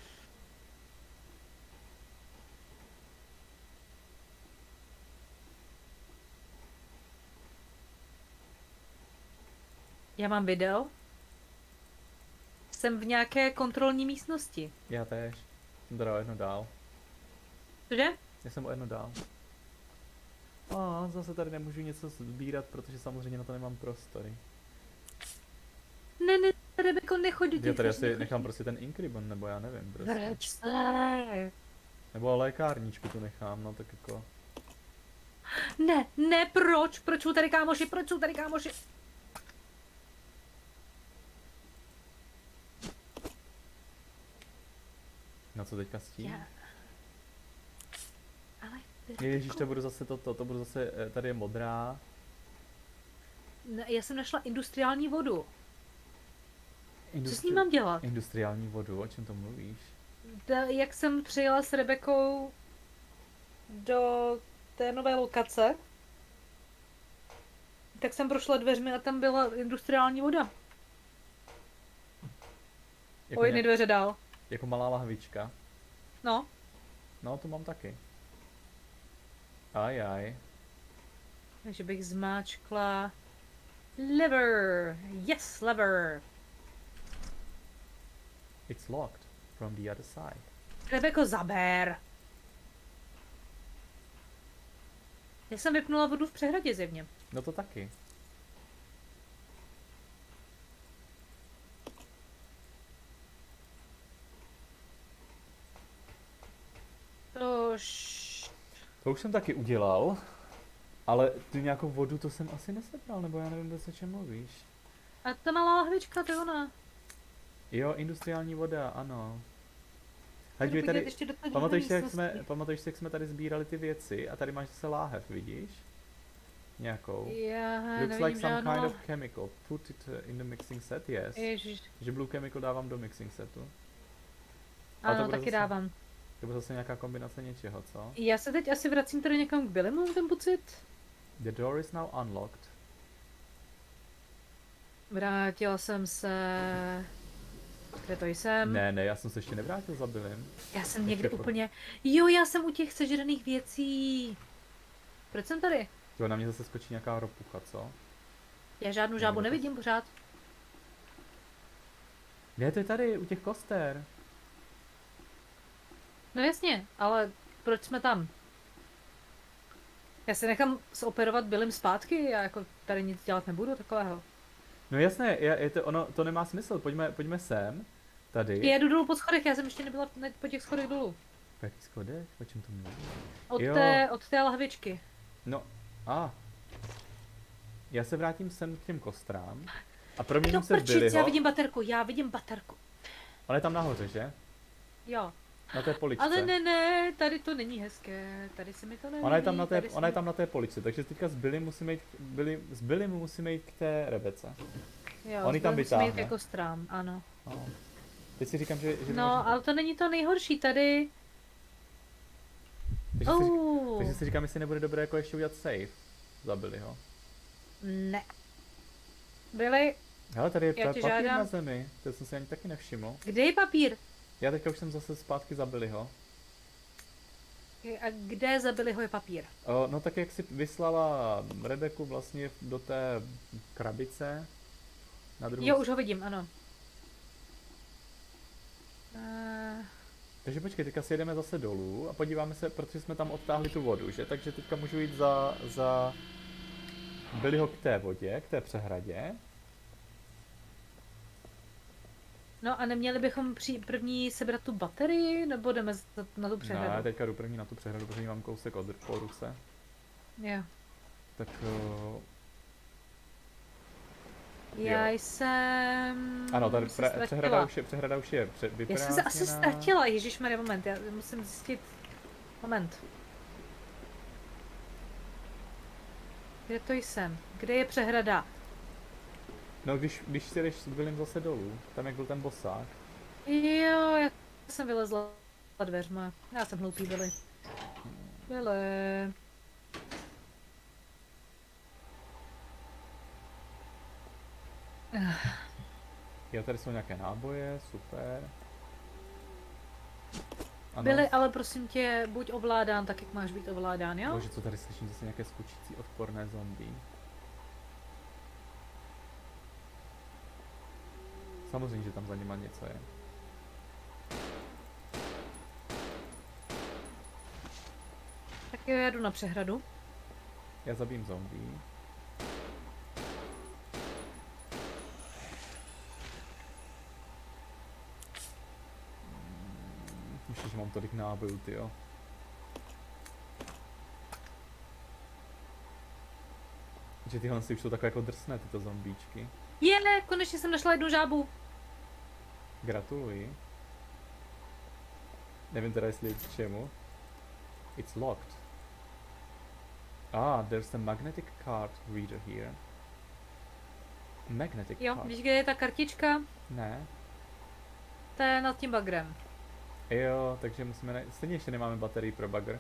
Já mám video. Jsem v nějaké kontrolní místnosti.
Já též. Jsem teda o jedno dál.
Cože?
Já jsem o jedno dál. A zase tady nemůžu něco sbírat, protože samozřejmě na to nemám prostory.
Ne, Rebeko, nechoď do těch.
Já tady asi nechám prostě ten Inkribon, nebo já nevím prostě.
Vrať se.
Nebo lékárničku tu nechám, no tak jako.
Ne, proč? Proč jsou tady kámoši? Proč jsou tady kámoši?
Na co teďka s tím?
Já. Ale
Ježíš, to budu zase to budu zase, tady je modrá.
Já jsem našla industriální vodu. Co s ní mám dělat?
Industriální vodu, o čem to mluvíš?
Jak jsem přijela s Rebekou do té nové lokace, tak jsem prošla dveřmi a tam byla industriální voda.
Jako
O jedny dveře dál.
jako malá lahvička.
No.
No, to mám taky. Aj.
Takže bych zmáčkla lever. Yes, lever.
It's locked from the other side.
Rebeko, zaber. Já jsem vypnula vodu v přehradě zjevně.
No to taky. To už jsem taky udělal, ale tu nějakou vodu to jsem asi nesebral, nebo já nevím, o čem mluvíš.
A ta malá lahvička, to je ona.
Jo, industriální voda, ano.
Jdu
Hej, tady,
podívat ještě do té
pamatuješ si,
místnosti.
jak jsme tady sbírali ty věci a tady máš zase láhev, vidíš? Nějakou.
Já
Looks
nevím
like some
žádnou.
kind of chemical. Put it in the mixing set, yes.
Ježiš.
Že blue chemical dávám do mixing setu. Ale to
Ano,
bude
taky
zase-
dávám.
To bude zase nějaká kombinace něčeho, co?
Já se teď asi vracím tady někam k Billymu, mám ten pocit.
The door is now unlocked.
Vrátila jsem se... Kde to jsem?
Ne, já jsem se ještě nevrátil za Billym.
Já jsem někde
Ještě
úplně... Jo, já jsem u těch sežraných věcí. Proč jsem tady?
Jo, na mě zase skočí nějaká ropucha, co?
Já žádnou žábu nevidím pořád.
Ne, to je tady, u těch koster.
No jasně, ale proč jsme tam? Já se nechám zoperovat Billym zpátky, já jako tady nic dělat nebudu takového.
No jasné, to nemá smysl, pojďme sem. Tady.
Já jdu dolů po schodech, já jsem ještě nebyla po těch schodech dolů.
Po jakých schodech? O čem to mluvíš?
Od té lahvičky.
No, já se vrátím sem k těm kostrám. A proměním
No
se v
prčic,
Billyho.
já vidím baterku.
On je tam nahoře, že?
Jo.
Na té poličce.
Ale ne, tady to není hezké, tady se mi to nelíbí.
Ona je
tady
tam na té poličce, takže teďka s Billym musíme jít k té Rebece.
Jo,
on ji tam
musíme jít
vytáhne.
jako strám, ano.
No. Teď si říkám, že
No, ale to není to nejhorší tady.
takže si říkám, jestli nebude dobré jako ještě udělat save za Billyho.
Ne. Billy,
Hele, tady je
Já tě
papír
žádám.
na zemi, to jsem si ani taky nevšiml.
kde je papír?
Já teďka už jsem zase zpátky za Billyho.
A kde za Billyho je papír?
No tak jak si vyslala Rebeku vlastně do té krabice na druhou
Jo, už ho vidím, ano.
Takže počkej, teďka si jedeme zase dolů a podíváme se, protože jsme tam odtáhli tu vodu, že? Takže teďka můžu jít za Billyho k té vodě, k té přehradě.
No a neměli bychom první sebrat tu baterii, nebo jdeme na tu
Ne,
přehradu?
teďka jdu první na tu přehradu, protože mám kousek po ruce.
Jo.
Tak
Já jsem...
ano, tady
se ztratila.
přehrada už je
Já
vyprázdněná.
jsem se asi ztratila, ježišmarja, moment, já musím zjistit... Moment. Kde to jsem? Kde je přehrada?
No když si jdeš s Billym zase dolů, tam jak byl ten bosák.
Jo, já jsem vylezla dveřma. Já jsem hloupý, Billy. Billy.
Jo, tady jsou nějaké náboje, super. Ano.
Billy, ale prosím tě, buď ovládán tak, jak máš být ovládán, jo?
Bože, co tady slyším, zase nějaké skočící odporné zombie. Samozřejmě, že tam za nima něco je.
Tak jo, já jdu na přehradu.
Já zabím zombie. Myslím, že mám tolik nábojů, tyjo. Že tyhle si už jsou takové jako drsné, tyto zombíčky.
Konečně jsem našla jednu žábu.
Gratuluji. Nevím teda, jestli k čemu. It's locked. Ah, there's a magnetic card reader here. Magnetic
Jo,
card.
víš, kde je ta kartička?
Ne.
To je nad tím bagrem.
Jo, takže musíme stejně ještě nemáme baterii pro bagr.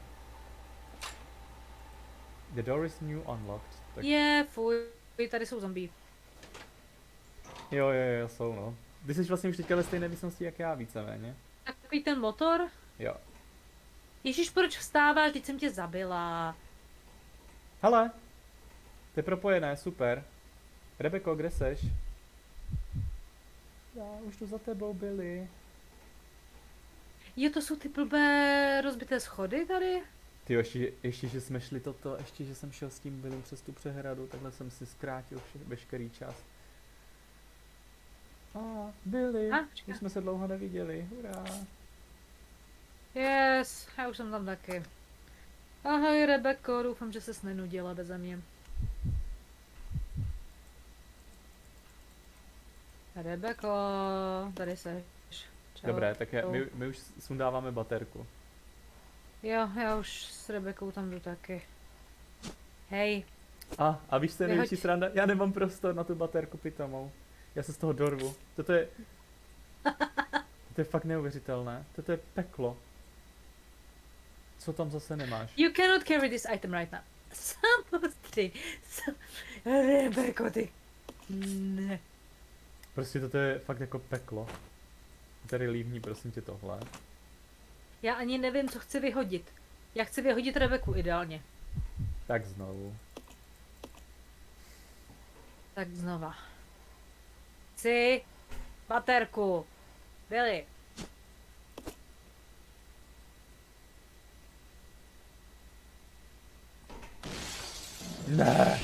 The door is new unlocked. Tak...
Fuj, tady jsou zombie.
Jo, jsou no. Ty jsi vlastně už teďka ve stejné místnosti jak já víceméně.
Takový ten motor.
Jo.
Ježíš, proč vstáváš, teď jsem tě zabila.
Hele! To je propojené, super. Rebeko, kde seš? Já už tu za tebou byli.
Jo, to jsou ty blbé rozbité schody tady?
Ty ještě, že jsme šli toto, ještě, že jsem šel s tím Billym přes tu přehradu, takhle jsem si zkrátil veškerý čas. Billy, už jsme se dlouho neviděli, hurá.
Yes, já už jsem tam taky. Ahoj Rebeko, doufám, že ses nenudila beze mě. Rebeko, tady seš. Čau.
Dobré, tak my už sundáváme baterku.
Jo, já už s Rebekou tam jdu taky. Hej.
A víš, co je největší sranda? Já nemám prostor na tu baterku pitomou. Já se z toho dorvu. Toto je fakt neuvěřitelné. Toto je peklo. Co tam zase nemáš?
You cannot carry this item right now. Samozřejmě. Rebeko, ty. Ne.
Prostě toto je fakt jako peklo. Tady lívní, prosím tě, tohle.
Já ani nevím, co chci vyhodit. Já chci vyhodit Rebeku ideálně.
Tak znovu.
Tak znova. Chci baterku. Billy.
Ne.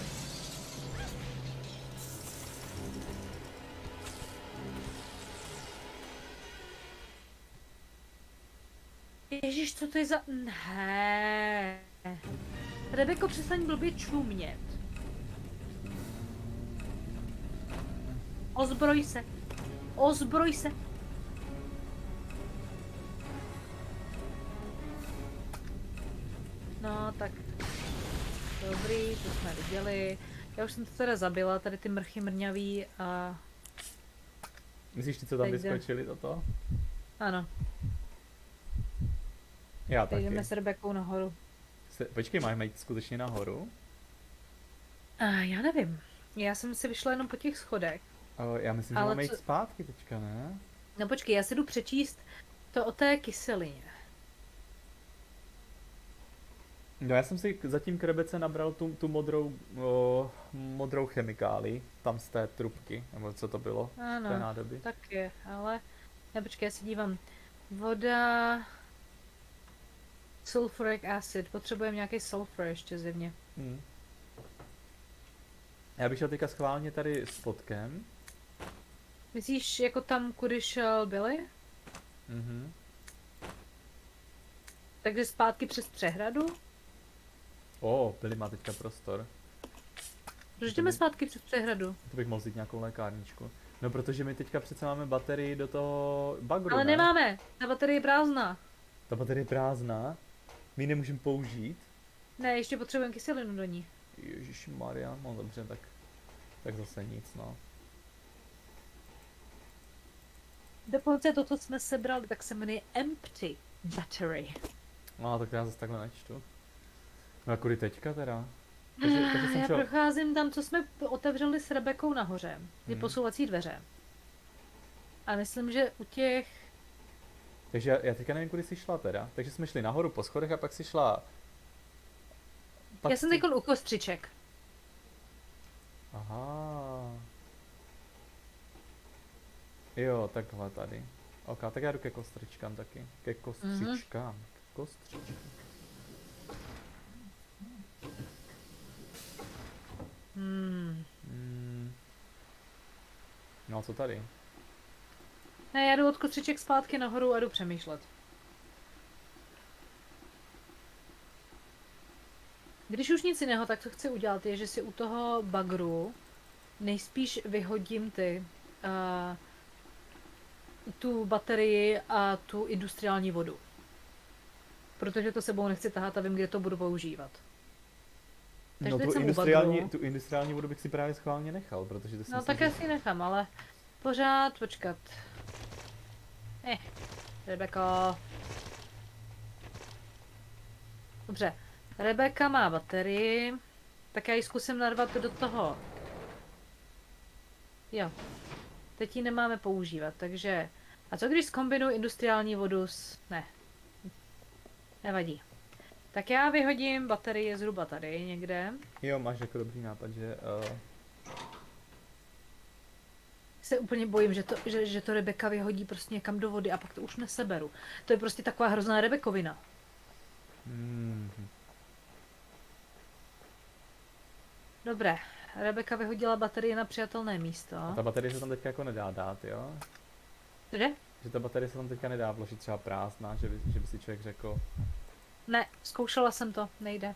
Ježíš, co to je za... Ne. Rebeko, přestaň blbě čumět. Ozbroj se. Ozbroj se. No, tak. Dobrý, to jsme viděli. Já už jsem to teda zabila, tady ty mrchy mrňavý a...
Myslíš ty, co tam vyskočili toto?
Ano.
Já taky.
Jdeme s Rebekou nahoru.
Počkej, máme jít skutečně nahoru?
Já nevím. Já jsem si vyšla jenom po těch schodech.
Já myslím, že máme jít zpátky teďka, ne?
No počkej, já si jdu přečíst to o té kyselině.
No já jsem si zatím k Rebece nabral tu modrou chemikáli, tam z té trubky, nebo co to bylo,
ano,
z té nádoby.
Tak je, ale... Já počkej, já si dívám. Voda... Sulfuric acid, potřebujeme nějaký sulfur ještě zjevně.
Já bych šel teďka schválně tady s potkem.
Myslíš jako tam, kudy šel Billy?
Mhm.
Takže zpátky přes přehradu?
Billy má teďka prostor.
Proč jdeme zpátky přes přehradu?
To bych mohl jít nějakou lékárničku. No protože my teďka přece máme baterii do toho bagru,
ale
ne?
nemáme, ta baterie je prázdná.
Ta baterie je prázdná? My ji nemůžeme použít?
Ne, ještě potřebujeme kyselinu do ní.
Ježišmarja, no dobře, tak zase nic, no.
Dokonce to, co jsme sebrali, tak se jmenuje Empty Battery.
No, tak já zase takhle nečtu. No a kudy teďka teda? Takže jsem
Já
šel...
procházím tam, co jsme otevřeli s Rebekou nahoře. Ty posouvací dveře. A myslím, že u těch...
Takže já teďka nevím, kudy jsi šla teda. Takže jsme šli nahoru po schodech a pak si šla...
Já jsem teď u kostřiček.
Aha. Jo, takhle tady. Ok, tak já jdu ke kostřičkám taky. Ke kostřičkám. Kostřičkám. No a co tady?
Ne, já jdu od kostřiček zpátky nahoru a jdu přemýšlet. Když už nic jiného, tak co chci udělat je, že si u toho bagru nejspíš vyhodím tu baterii a tu industriální vodu. Protože to sebou nechci tahat a vím, kde to budu používat. Takže
No tu industriální vodu bych si právě schválně nechal, protože to si
no
myslím,
tak já si nechám, ale pořád počkat. Rebeko. Dobře, Rebeka má baterii, tak já ji zkusím narvat do toho. Jo, teď ji nemáme používat, takže... A co když zkombinuji industriální vodu s... Ne. Nevadí. Tak já vyhodím baterii zhruba tady někde.
Jo, máš jako dobrý nápad, že...
Se úplně bojím, že to Rebeka vyhodí prostě někam do vody a pak to už neseberu. To je prostě taková hrozná Rebekovina. Dobré, Rebeka vyhodila baterii na přijatelné místo.
A ta baterie se tam teďka jako nedá dát, jo?
Cože?
Že ta baterie se tam teďka nedá vložit třeba prázdná, že by si člověk řekl...
Ne, zkoušela jsem to, nejde.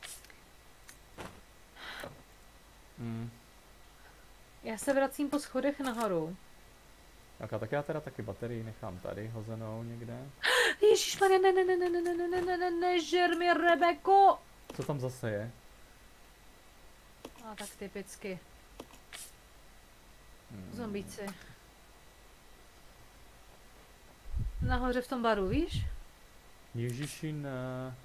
Já se vracím po schodech nahoru.
Tak já teda taky baterii nechám tady hozenou někde.
Ježišmarja, ne, žer mi, Rebeko!
Co tam zase je?
A tak typicky. Zombíci. Nahoře v tom baru, víš?
Ježiši, ne.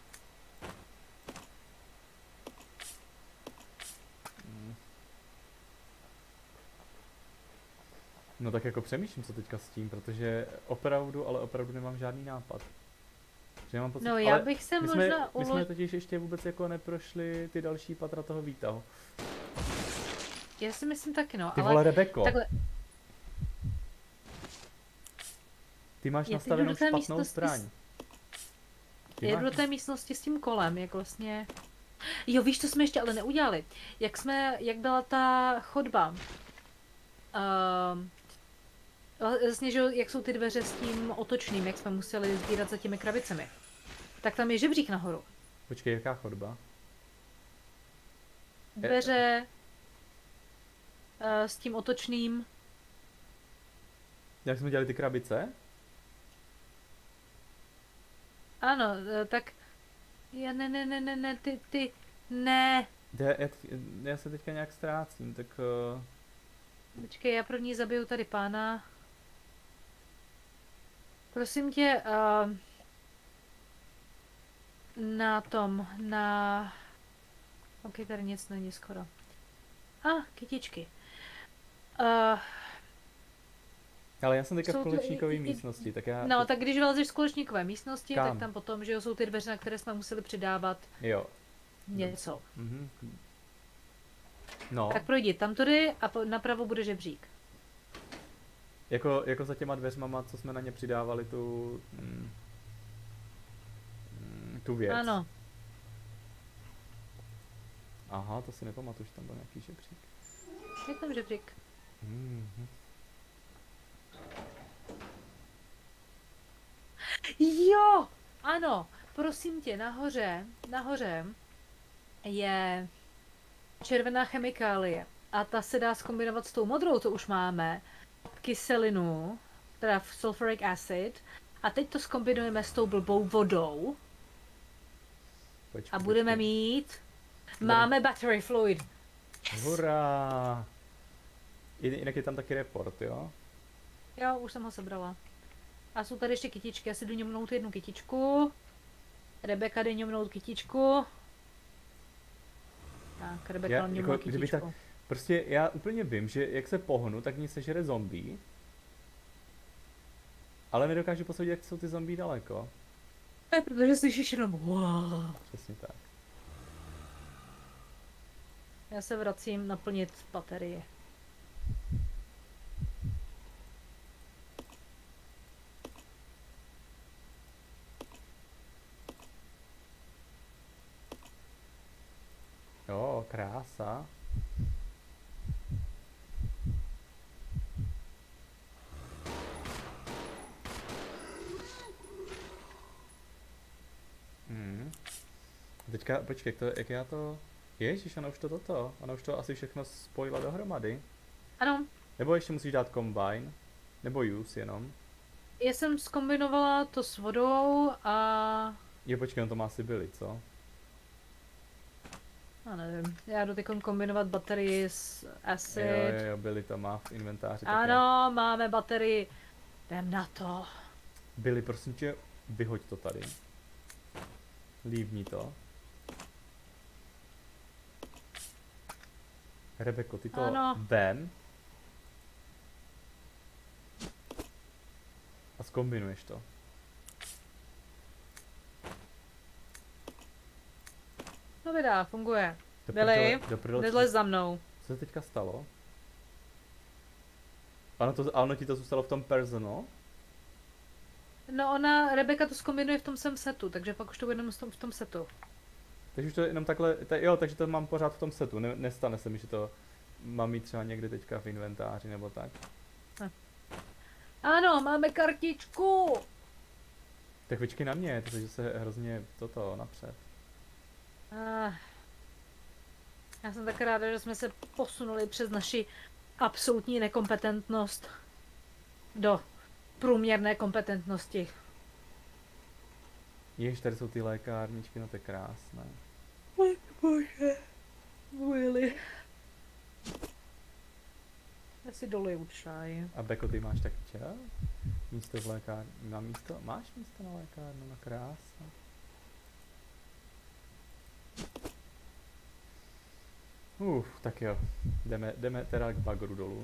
No tak jako přemýšlím, co teďka s tím, protože opravdu nemám žádný nápad. Že mám pocit,
no já bych se možná
my jsme totiž ještě vůbec jako neprošli ty další patra toho výtahu.
Já si myslím taky, no,
Ty
ale...
vole, Rebeko.
Takhle...
Ty máš nastavenou špatnou zbraň.
Já jdu do té místnosti s tím kolem, jak vlastně... Jo, víš, co jsme ještě ale neudělali? Jak byla ta chodba? Vlastně, že jak jsou ty dveře s tím otočným, jak jsme museli sbírat za těmi krabicemi. Tak tam je žebřík nahoru.
Počkej, jaká chodba?
Dveře s tím otočným.
Jak jsme dělali ty krabice?
Ano, tak... Ne.
Já se teďka nějak ztrácím, tak...
Počkej, já první zabiju tady pána. Prosím tě, Ok, tady nic není skoro. Kytičky.
Ale já jsem teďka v společníkové místnosti, tak já...
No, tak když vylezeš z společníkové místnosti,
Kam?
tak tam potom, že jsou ty dveře, na které jsme museli přidávat něco.
No.
Tak projdi tam tudy a napravo bude žebřík.
Jako za těma dveřmama, co jsme na ně přidávali tu věc.
Ano.
Aha, to si nepamatuju, že tam byl nějaký žebřík.
Je tam žebřík. Jo, ano, prosím tě, nahoře je červená chemikálie a ta se dá zkombinovat s tou modrou, co už máme, kyselinu, teda sulfuric acid, a teď to zkombinujeme s tou blbou vodou. A budeme mít... Máme battery fluid.
Yes. Hurá! Jinak je tam taky report, jo?
Jo, už jsem ho sebrala. A jsou tady ještě kytičky, já si jdu ňomnout jednu kytičku. Rebeka jde ňomnout kytičku. Tak, Rebeka
Já,
ňomnout
jako, kdyby
kytičku.
tak, prostě já úplně vím, že jak se pohnu, tak mě sežere zombie. Ale nedokážu posoudit, jak jsou ty zombie daleko.
Protože slyšíš jenom wow.
Přesně tak.
Já se vracím naplnit baterii.
Jo, krása. Teďka, počkej, jak já to... Ježiš, ona už to toto. Ona už to asi všechno spojila dohromady.
Ano,
Nebo ještě musíš dát combine. Nebo use jenom.
já jsem zkombinovala to s vodou a...
Jo, počkej, on to má asi byli, co?
Já nevím, já jdu teď kombinovat baterii s acid.
Jo, byli to má v inventáři. tak
Ano, máme baterii. Jdem na to.
Byli, prosím tě, vyhoď to tady. Lívni to. Rebeko, ty to
Ano.
vem. A zkombinuješ to.
No vydá, funguje.
Do
Byli,
prdele- do prdele,
nezlez za mnou.
Co se teďka stalo? Ano, ti to zůstalo v tom personal?
No Rebeka to zkombinuje v tom svém setu, takže pak už to bude jenom v tom setu.
Takže už to jenom takhle, jo, takže to mám pořád v tom setu, nestane se mi, že to mám mít třeba někde teďka v inventáři nebo tak.
Ano, máme kartičku!
Tak počkej na mě, protože se hrozně toto napřed.
Já jsem tak ráda, že jsme se posunuli přes naši absolutní nekompetentnost do průměrné kompetentnosti.
Jež, tady jsou ty lékárničky, no to je krásné.
Bože, Willy. Já si doliju čaj.
A Beko, ty máš taky čas? Místo v lékárně, má místo? Máš místo na lékárnu, no krása. Tak jo, jdeme teda k bagru dolů.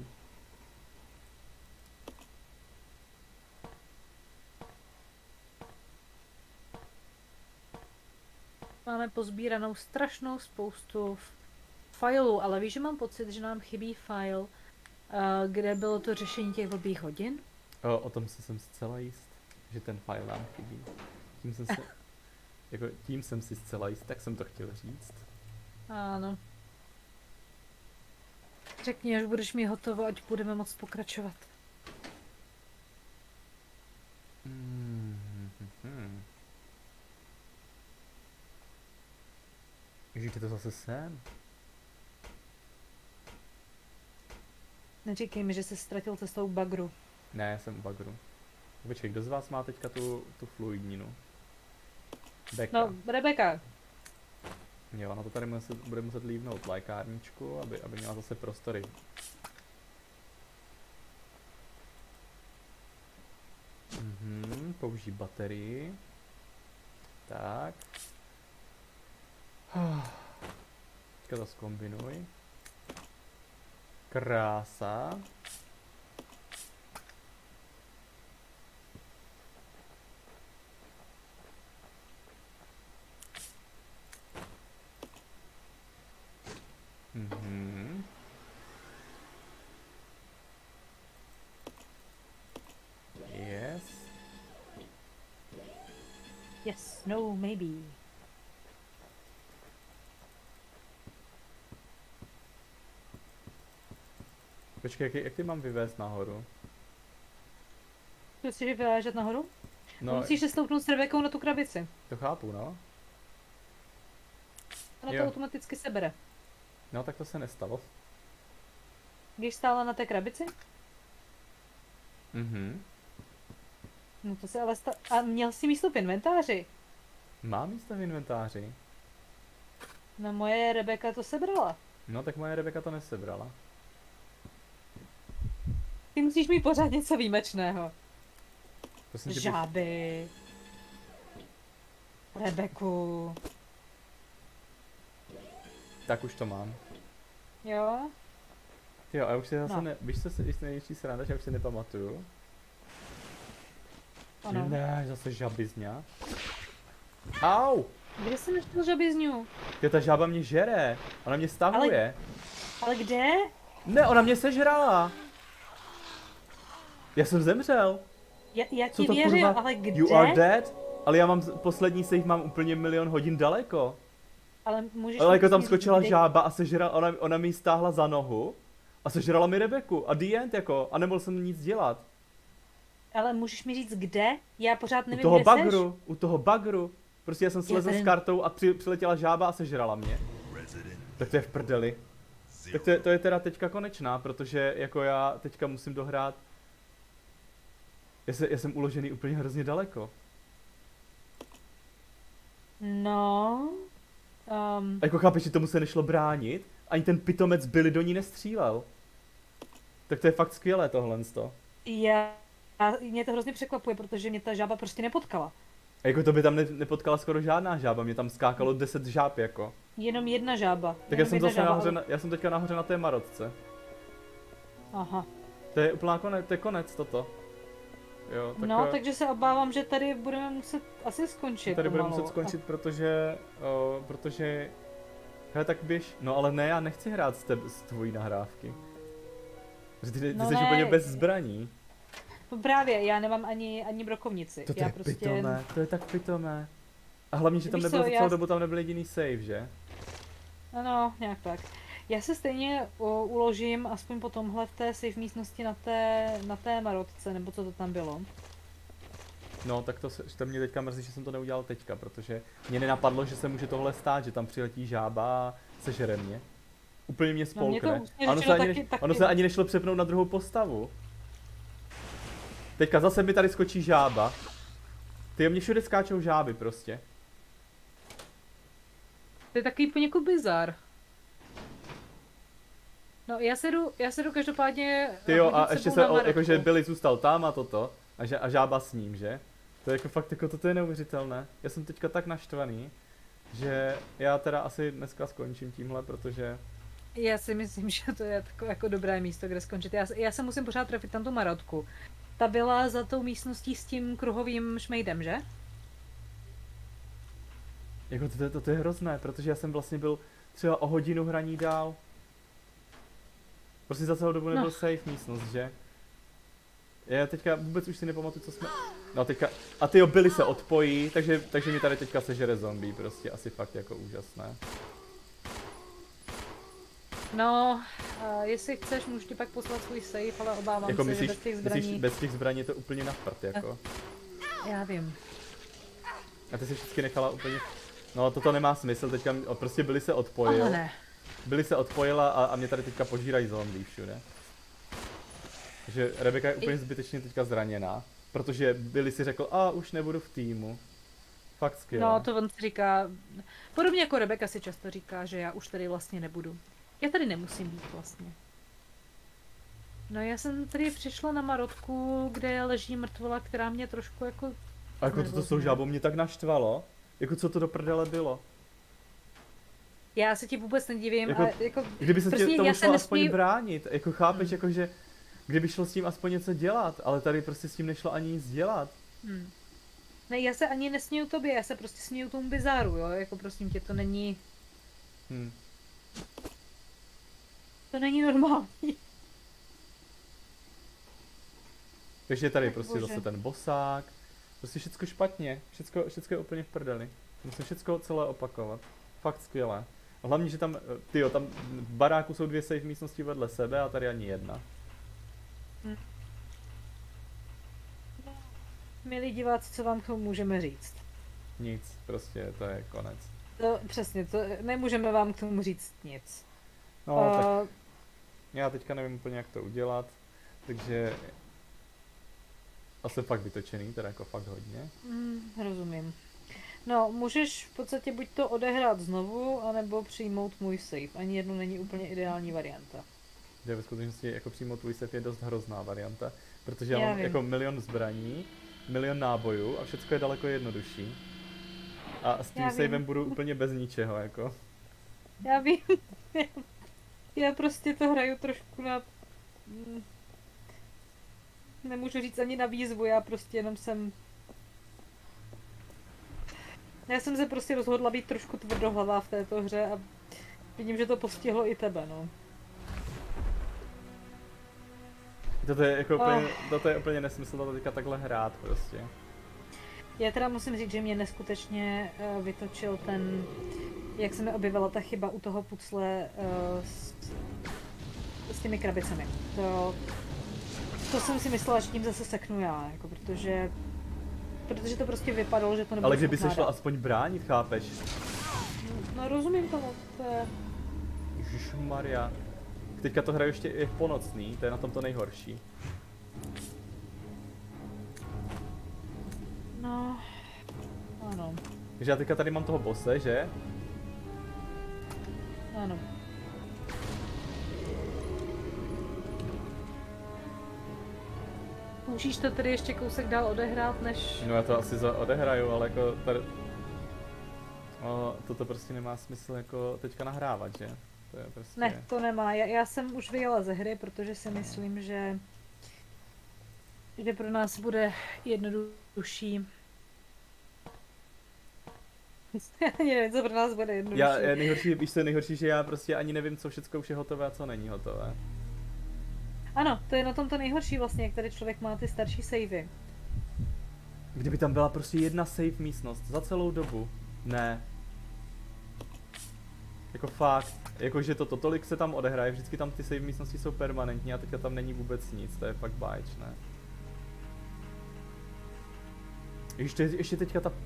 Máme pozbíranou strašnou spoustu filů, ale víš, že mám pocit, že nám chybí file, kde bylo to řešení těch blbých hodin?
O tom jsem zcela jist, že ten file nám chybí. Tím jsem si zcela jist, tak jsem to chtěl říct.
Ano. Řekni, až budeš mi hotovo, ať budeme moct pokračovat.
Ježíš, je to zase sem?
Neříkej mi, že jsi ztratil cestou k bagru.
Ne, já jsem u bagru. Počkej, kdo z vás má teďka tu fluidninu? Beka.
No, Rebeka.
Jo, ona to tady bude muset lívnout lékárničku, aby měla zase prostory. Použij baterii. Tak. Teďka to zkombinuj. Krása. Yes.
Yes, no, maybe.
Počkej, jak ty mám vyvést nahoru?
Chceš vyléžet nahoru?
No,
Musíš se stoupnout s Rebekou na tu krabici.
to chápu, no.
Ona to
Jo.
automaticky sebere.
No, tak to se nestalo.
Když stála na té krabici? No to se ale a měl jsi místo v inventáři.
Mám místo v inventáři.
No moje Rebeka to sebrala.
No, tak moje Rebeka to nesebrala.
Ty musíš mít pořád něco výjimečného.
Prosím tě,
Žáby. Rebeku.
tak už to mám.
Jo?
Jo, a já už si zase
No.
víš co se největší sranda, že já už si nepamatuju.
Ano.
Že ne, zase žabizňa. Au!
Kde jsem našel žabizňu?
Jo, ta žába mě žere. Ona mě stahuje.
Ale kde?
Ne, ona mě sežrala. Já jsem zemřel.
Já
Co
ti
to
věřím,
kurva?
ale kde?
You are dead? Ale já mám poslední save, mám úplně milion hodin daleko.
Ale můžeš...
Ale jako tam
mi
skočila
říct,
žába a sežrala, ona mi ji stáhla za nohu. A sežrala mi Rebeku. A the end jako. A nemohl jsem nic dělat.
Ale můžeš mi říct kde? Já pořád
U
nevím,
toho
kde seš.
bagru. U toho bagru. Prostě já jsem slezl
tady-
s kartou a přiletěla žába a sežrala mě. Tak to je v prdeli. Tak to je teda teďka konečná, protože jako já teďka musím dohrát. Já jsem uložený úplně hrozně daleko.
No...
A jako chápeš, že tomu se nešlo bránit? Ani ten pitomec Billy do ní nestřílel. Tak to je fakt skvělé tohle.
Mě to hrozně překvapuje, protože mě ta žába prostě nepotkala.
A jako to by tam nepotkala skoro žádná žába, mě tam skákalo 10 žáb jako.
Jenom jedna žába.
Tak já
Jenom
jsem
jedna
zase
žába,
nahoře,
ale-
já jsem teďka nahoře na té marotce.
Aha.
To je úplná konec, to je konec toto. Jo, tak
No, takže se obávám, že tady budeme muset asi skončit.
tady budeme
pomalu.
muset skončit, protože... Hele, tak běž. No ale ne, já nechci hrát z tvojí nahrávky. Protože ty
No
jsi
ne.
úplně bez zbraní.
No právě, já nemám ani brokovnici.
To
já
je
prostě...
pitomé, to je tak pitomé. A hlavně, že tam
Víš
nebyl
co,
za
já-
celou dobu, tam nebyl jediný save, že?
Ano, nějak tak. Já se stejně uložím aspoň po tomhle v té safe místnosti na té marotce, nebo co to tam bylo.
No, tak to mě teďka mrzí, že jsem to neudělal teďka, protože mě nenapadlo, že se může tohle stát, že tam přiletí žába a sežere mě. Úplně mě
No, mě to
spolkne.
upřímně
A ono,
řečeno
se ani
taky-
ono se ani nešlo přepnout na druhou postavu. Teďka zase mi tady skočí žába. Ty mě všude skáčou žáby prostě.
To je takový poněkud bizar. No, já se jdu každopádně...
Ty jo,
hodit
a
sebou
ještě
na
se,
marotku.
jakože Billy zůstal tam a toto. A žába s ním, že? To je jako fakt, jako toto je neuvěřitelné. Já jsem teďka tak naštvaný, že já teda asi dneska skončím tímhle, protože...
Já si myslím, že to je takové jako dobré místo, kde skončit. Já se musím pořád trefit tam tu marotku. Ta byla za tou místností s tím kruhovým šmejdem, že?
Jako to je hrozné, protože já jsem vlastně byl třeba o hodinu hraní dál. Prostě za celou dobu nebyl safe místnost, že? Já teďka vůbec už si nepamatuju, co jsme... No teďka... A ty Billy se odpojí, takže mi tady teďka sežere zombie, prostě asi fakt jako úžasné.
No, jestli chceš, můžu ti pak poslat svůj save, ale obávám
Jako
se,
myslíš,
že bez těch zbraní...
bez těch zbraní je to úplně na prd, jako.
Já vím.
A ty si vždycky nechala úplně... No toto nemá smysl, teďka prostě Billy se odpojil.
Ale ne.
Billy se odpojila a mě tady teďka požírají zombie všude. Takže Rebecca je úplně zbytečně teďka zraněná, protože Billy si řekl, už nebudu v týmu. Fakt skvělé.
No, to on si říká... Podobně jako Rebecca si často říká, že já už tady vlastně nebudu. Já tady nemusím být vlastně. No já jsem tady přišla na marotku, kde leží mrtvola, která mě trošku jako...
A jako toto s tou žábou mě tak naštvalo. Jako co to do prdele bylo.
Já se ti vůbec nedivím,
Jako,
ale jako...
kdyby se
prostě
tě tomu
já se
šlo aspoň
nesmí-
bránit, jako chápeš, jako že... Kdyby šlo s tím aspoň něco dělat, ale tady prostě s tím nešlo ani nic dělat.
Ne, já se ani nesměju tobě, já se prostě směju tomu bizáru, jo, jako prosím tě, to není... To není normální.
Takže tady
Tak
prostě
bože.
zase ten bosák. Prostě všecko špatně, všecko je úplně v prdeli. Musím všecko celé opakovat. Fakt skvělé. A hlavně, že tam, tam v baráku jsou 2 safe místnosti vedle sebe a tady ani jedna.
Milí diváci, co vám k tomu můžeme říct?
Nic, prostě to je konec.
To, přesně, to, nemůžeme vám k tomu říct nic.
No, tak já teďka nevím úplně, jak to udělat, takže... A jsem fakt vytočený, teda jako fakt hodně.
Rozumím. No, můžeš v podstatě buď to odehrát znovu, anebo přijmout můj save. Ani jedno není úplně ideální varianta.
Kde ve skutečnosti jako přímo tvůj save je dost hrozná varianta, protože já
Já
mám
vím.
jako milion zbraní, milion nábojů a všechno je daleko jednodušší. A s tím
Já vím.
savem budu úplně bez ničeho, jako.
Já vím. Já prostě to hraju trošku na... Nemůžu říct ani na výzvu, já prostě jenom jsem... Já jsem se prostě rozhodla být trošku tvrdohlavá v této hře a vidím, že to postihlo i tebe, no.
Toto je jako úplně, toto je úplně nesmysl to teďka takhle hrát prostě.
Já teda musím říct, že mě neskutečně vytočil ten, jak se mi objevila ta chyba u toho pucle s těmi krabicemi. To jsem si myslela, že tím zase seknu já, jako protože to prostě vypadalo, že to nebude
Ale kdyby se
schopná
šla
dát.
aspoň bránit, chápeš?
No rozumím tomu, to je...
Ježišmarja. Teďka to hraju ještě i v ponocný, to je na tom to nejhorší.
No... Ano,
Takže já teďka tady mám toho bose, že?
ano. Musíš to tedy ještě kousek dál odehrát, než...
No já to asi odehraju, ale jako tady... Toto prostě nemá smysl jako teďka nahrávat, že? To je prostě...
Ne, to nemá. Já jsem už vyjela ze hry, protože si myslím, že pro nás bude jednodušší. Já ani nevím, co pro nás bude jednodušší.
Nejhorší, víš co je nejhorší, že já prostě ani nevím, co všechno už je hotové a co není hotové.
Ano, to je na tom to nejhorší vlastně, jak tady člověk má ty starší savey.
Kdyby tam byla prostě jedna safe místnost za celou dobu. Ne. Jako fakt, jakože tolik se tam odehraje, vždycky tam ty save místnosti jsou permanentní a teďka tam není vůbec nic, to je fakt báječné. Ještě teďka ta...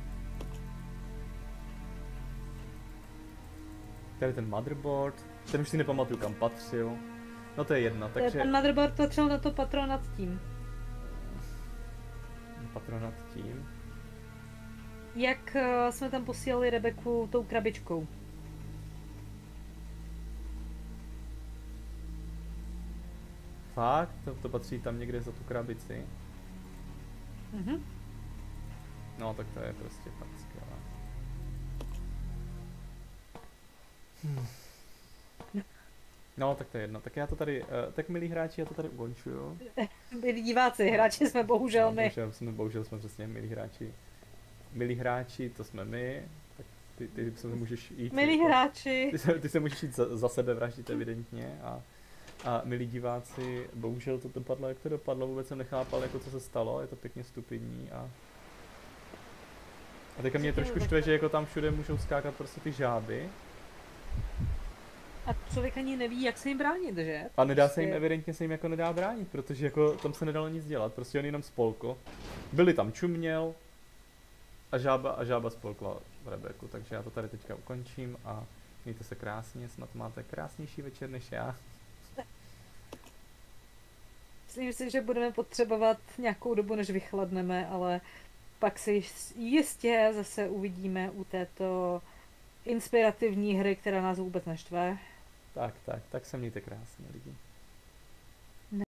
Tady ten motherboard, ten už si nepamatuju kam patřil. No to je jedno, takže...
Ten motherboard patřil na to patro nad tím.
Patro nad tím.
Jak jsme tam posílali Rebeku tou krabičkou.
Fakt? To patří tam někde za tu krabici?
Mhm.
No tak to je prostě fakt skvělé. No tak to je jedno, tak já to tady, tak milí hráči, já to tady ukončuju.
Milí diváci, hráči jsme bohužel my.
Bohužel jsme přesně milí hráči. Milí hráči, to jsme my, tak ty se můžeš jít.
Milí hráči.
Ty se můžeš jít za sebe vraždit evidentně a milí diváci, bohužel to dopadlo, jak to dopadlo, vůbec jsem nechápal, jako co se stalo, je to pěkně stupidní a teďka mě trošku štve, že jako tam všude můžou skákat prostě ty žáby.
A člověk ani neví, jak se jim bránit, že?
A nedá se jim, evidentně se jim jako nedá bránit, protože jako tam se nedalo nic dělat, prostě on jenom spolkl. Byli tam čuměl a žába spolkla Rebeku, takže já to tady teďka ukončím a mějte se krásně, snad máte krásnější večer než já.
Myslím si, že budeme potřebovat nějakou dobu, než vychladneme, ale pak se jistě zase uvidíme u této inspirativní hry, která nás vůbec neštve.
Tak se mějte krásně lidi.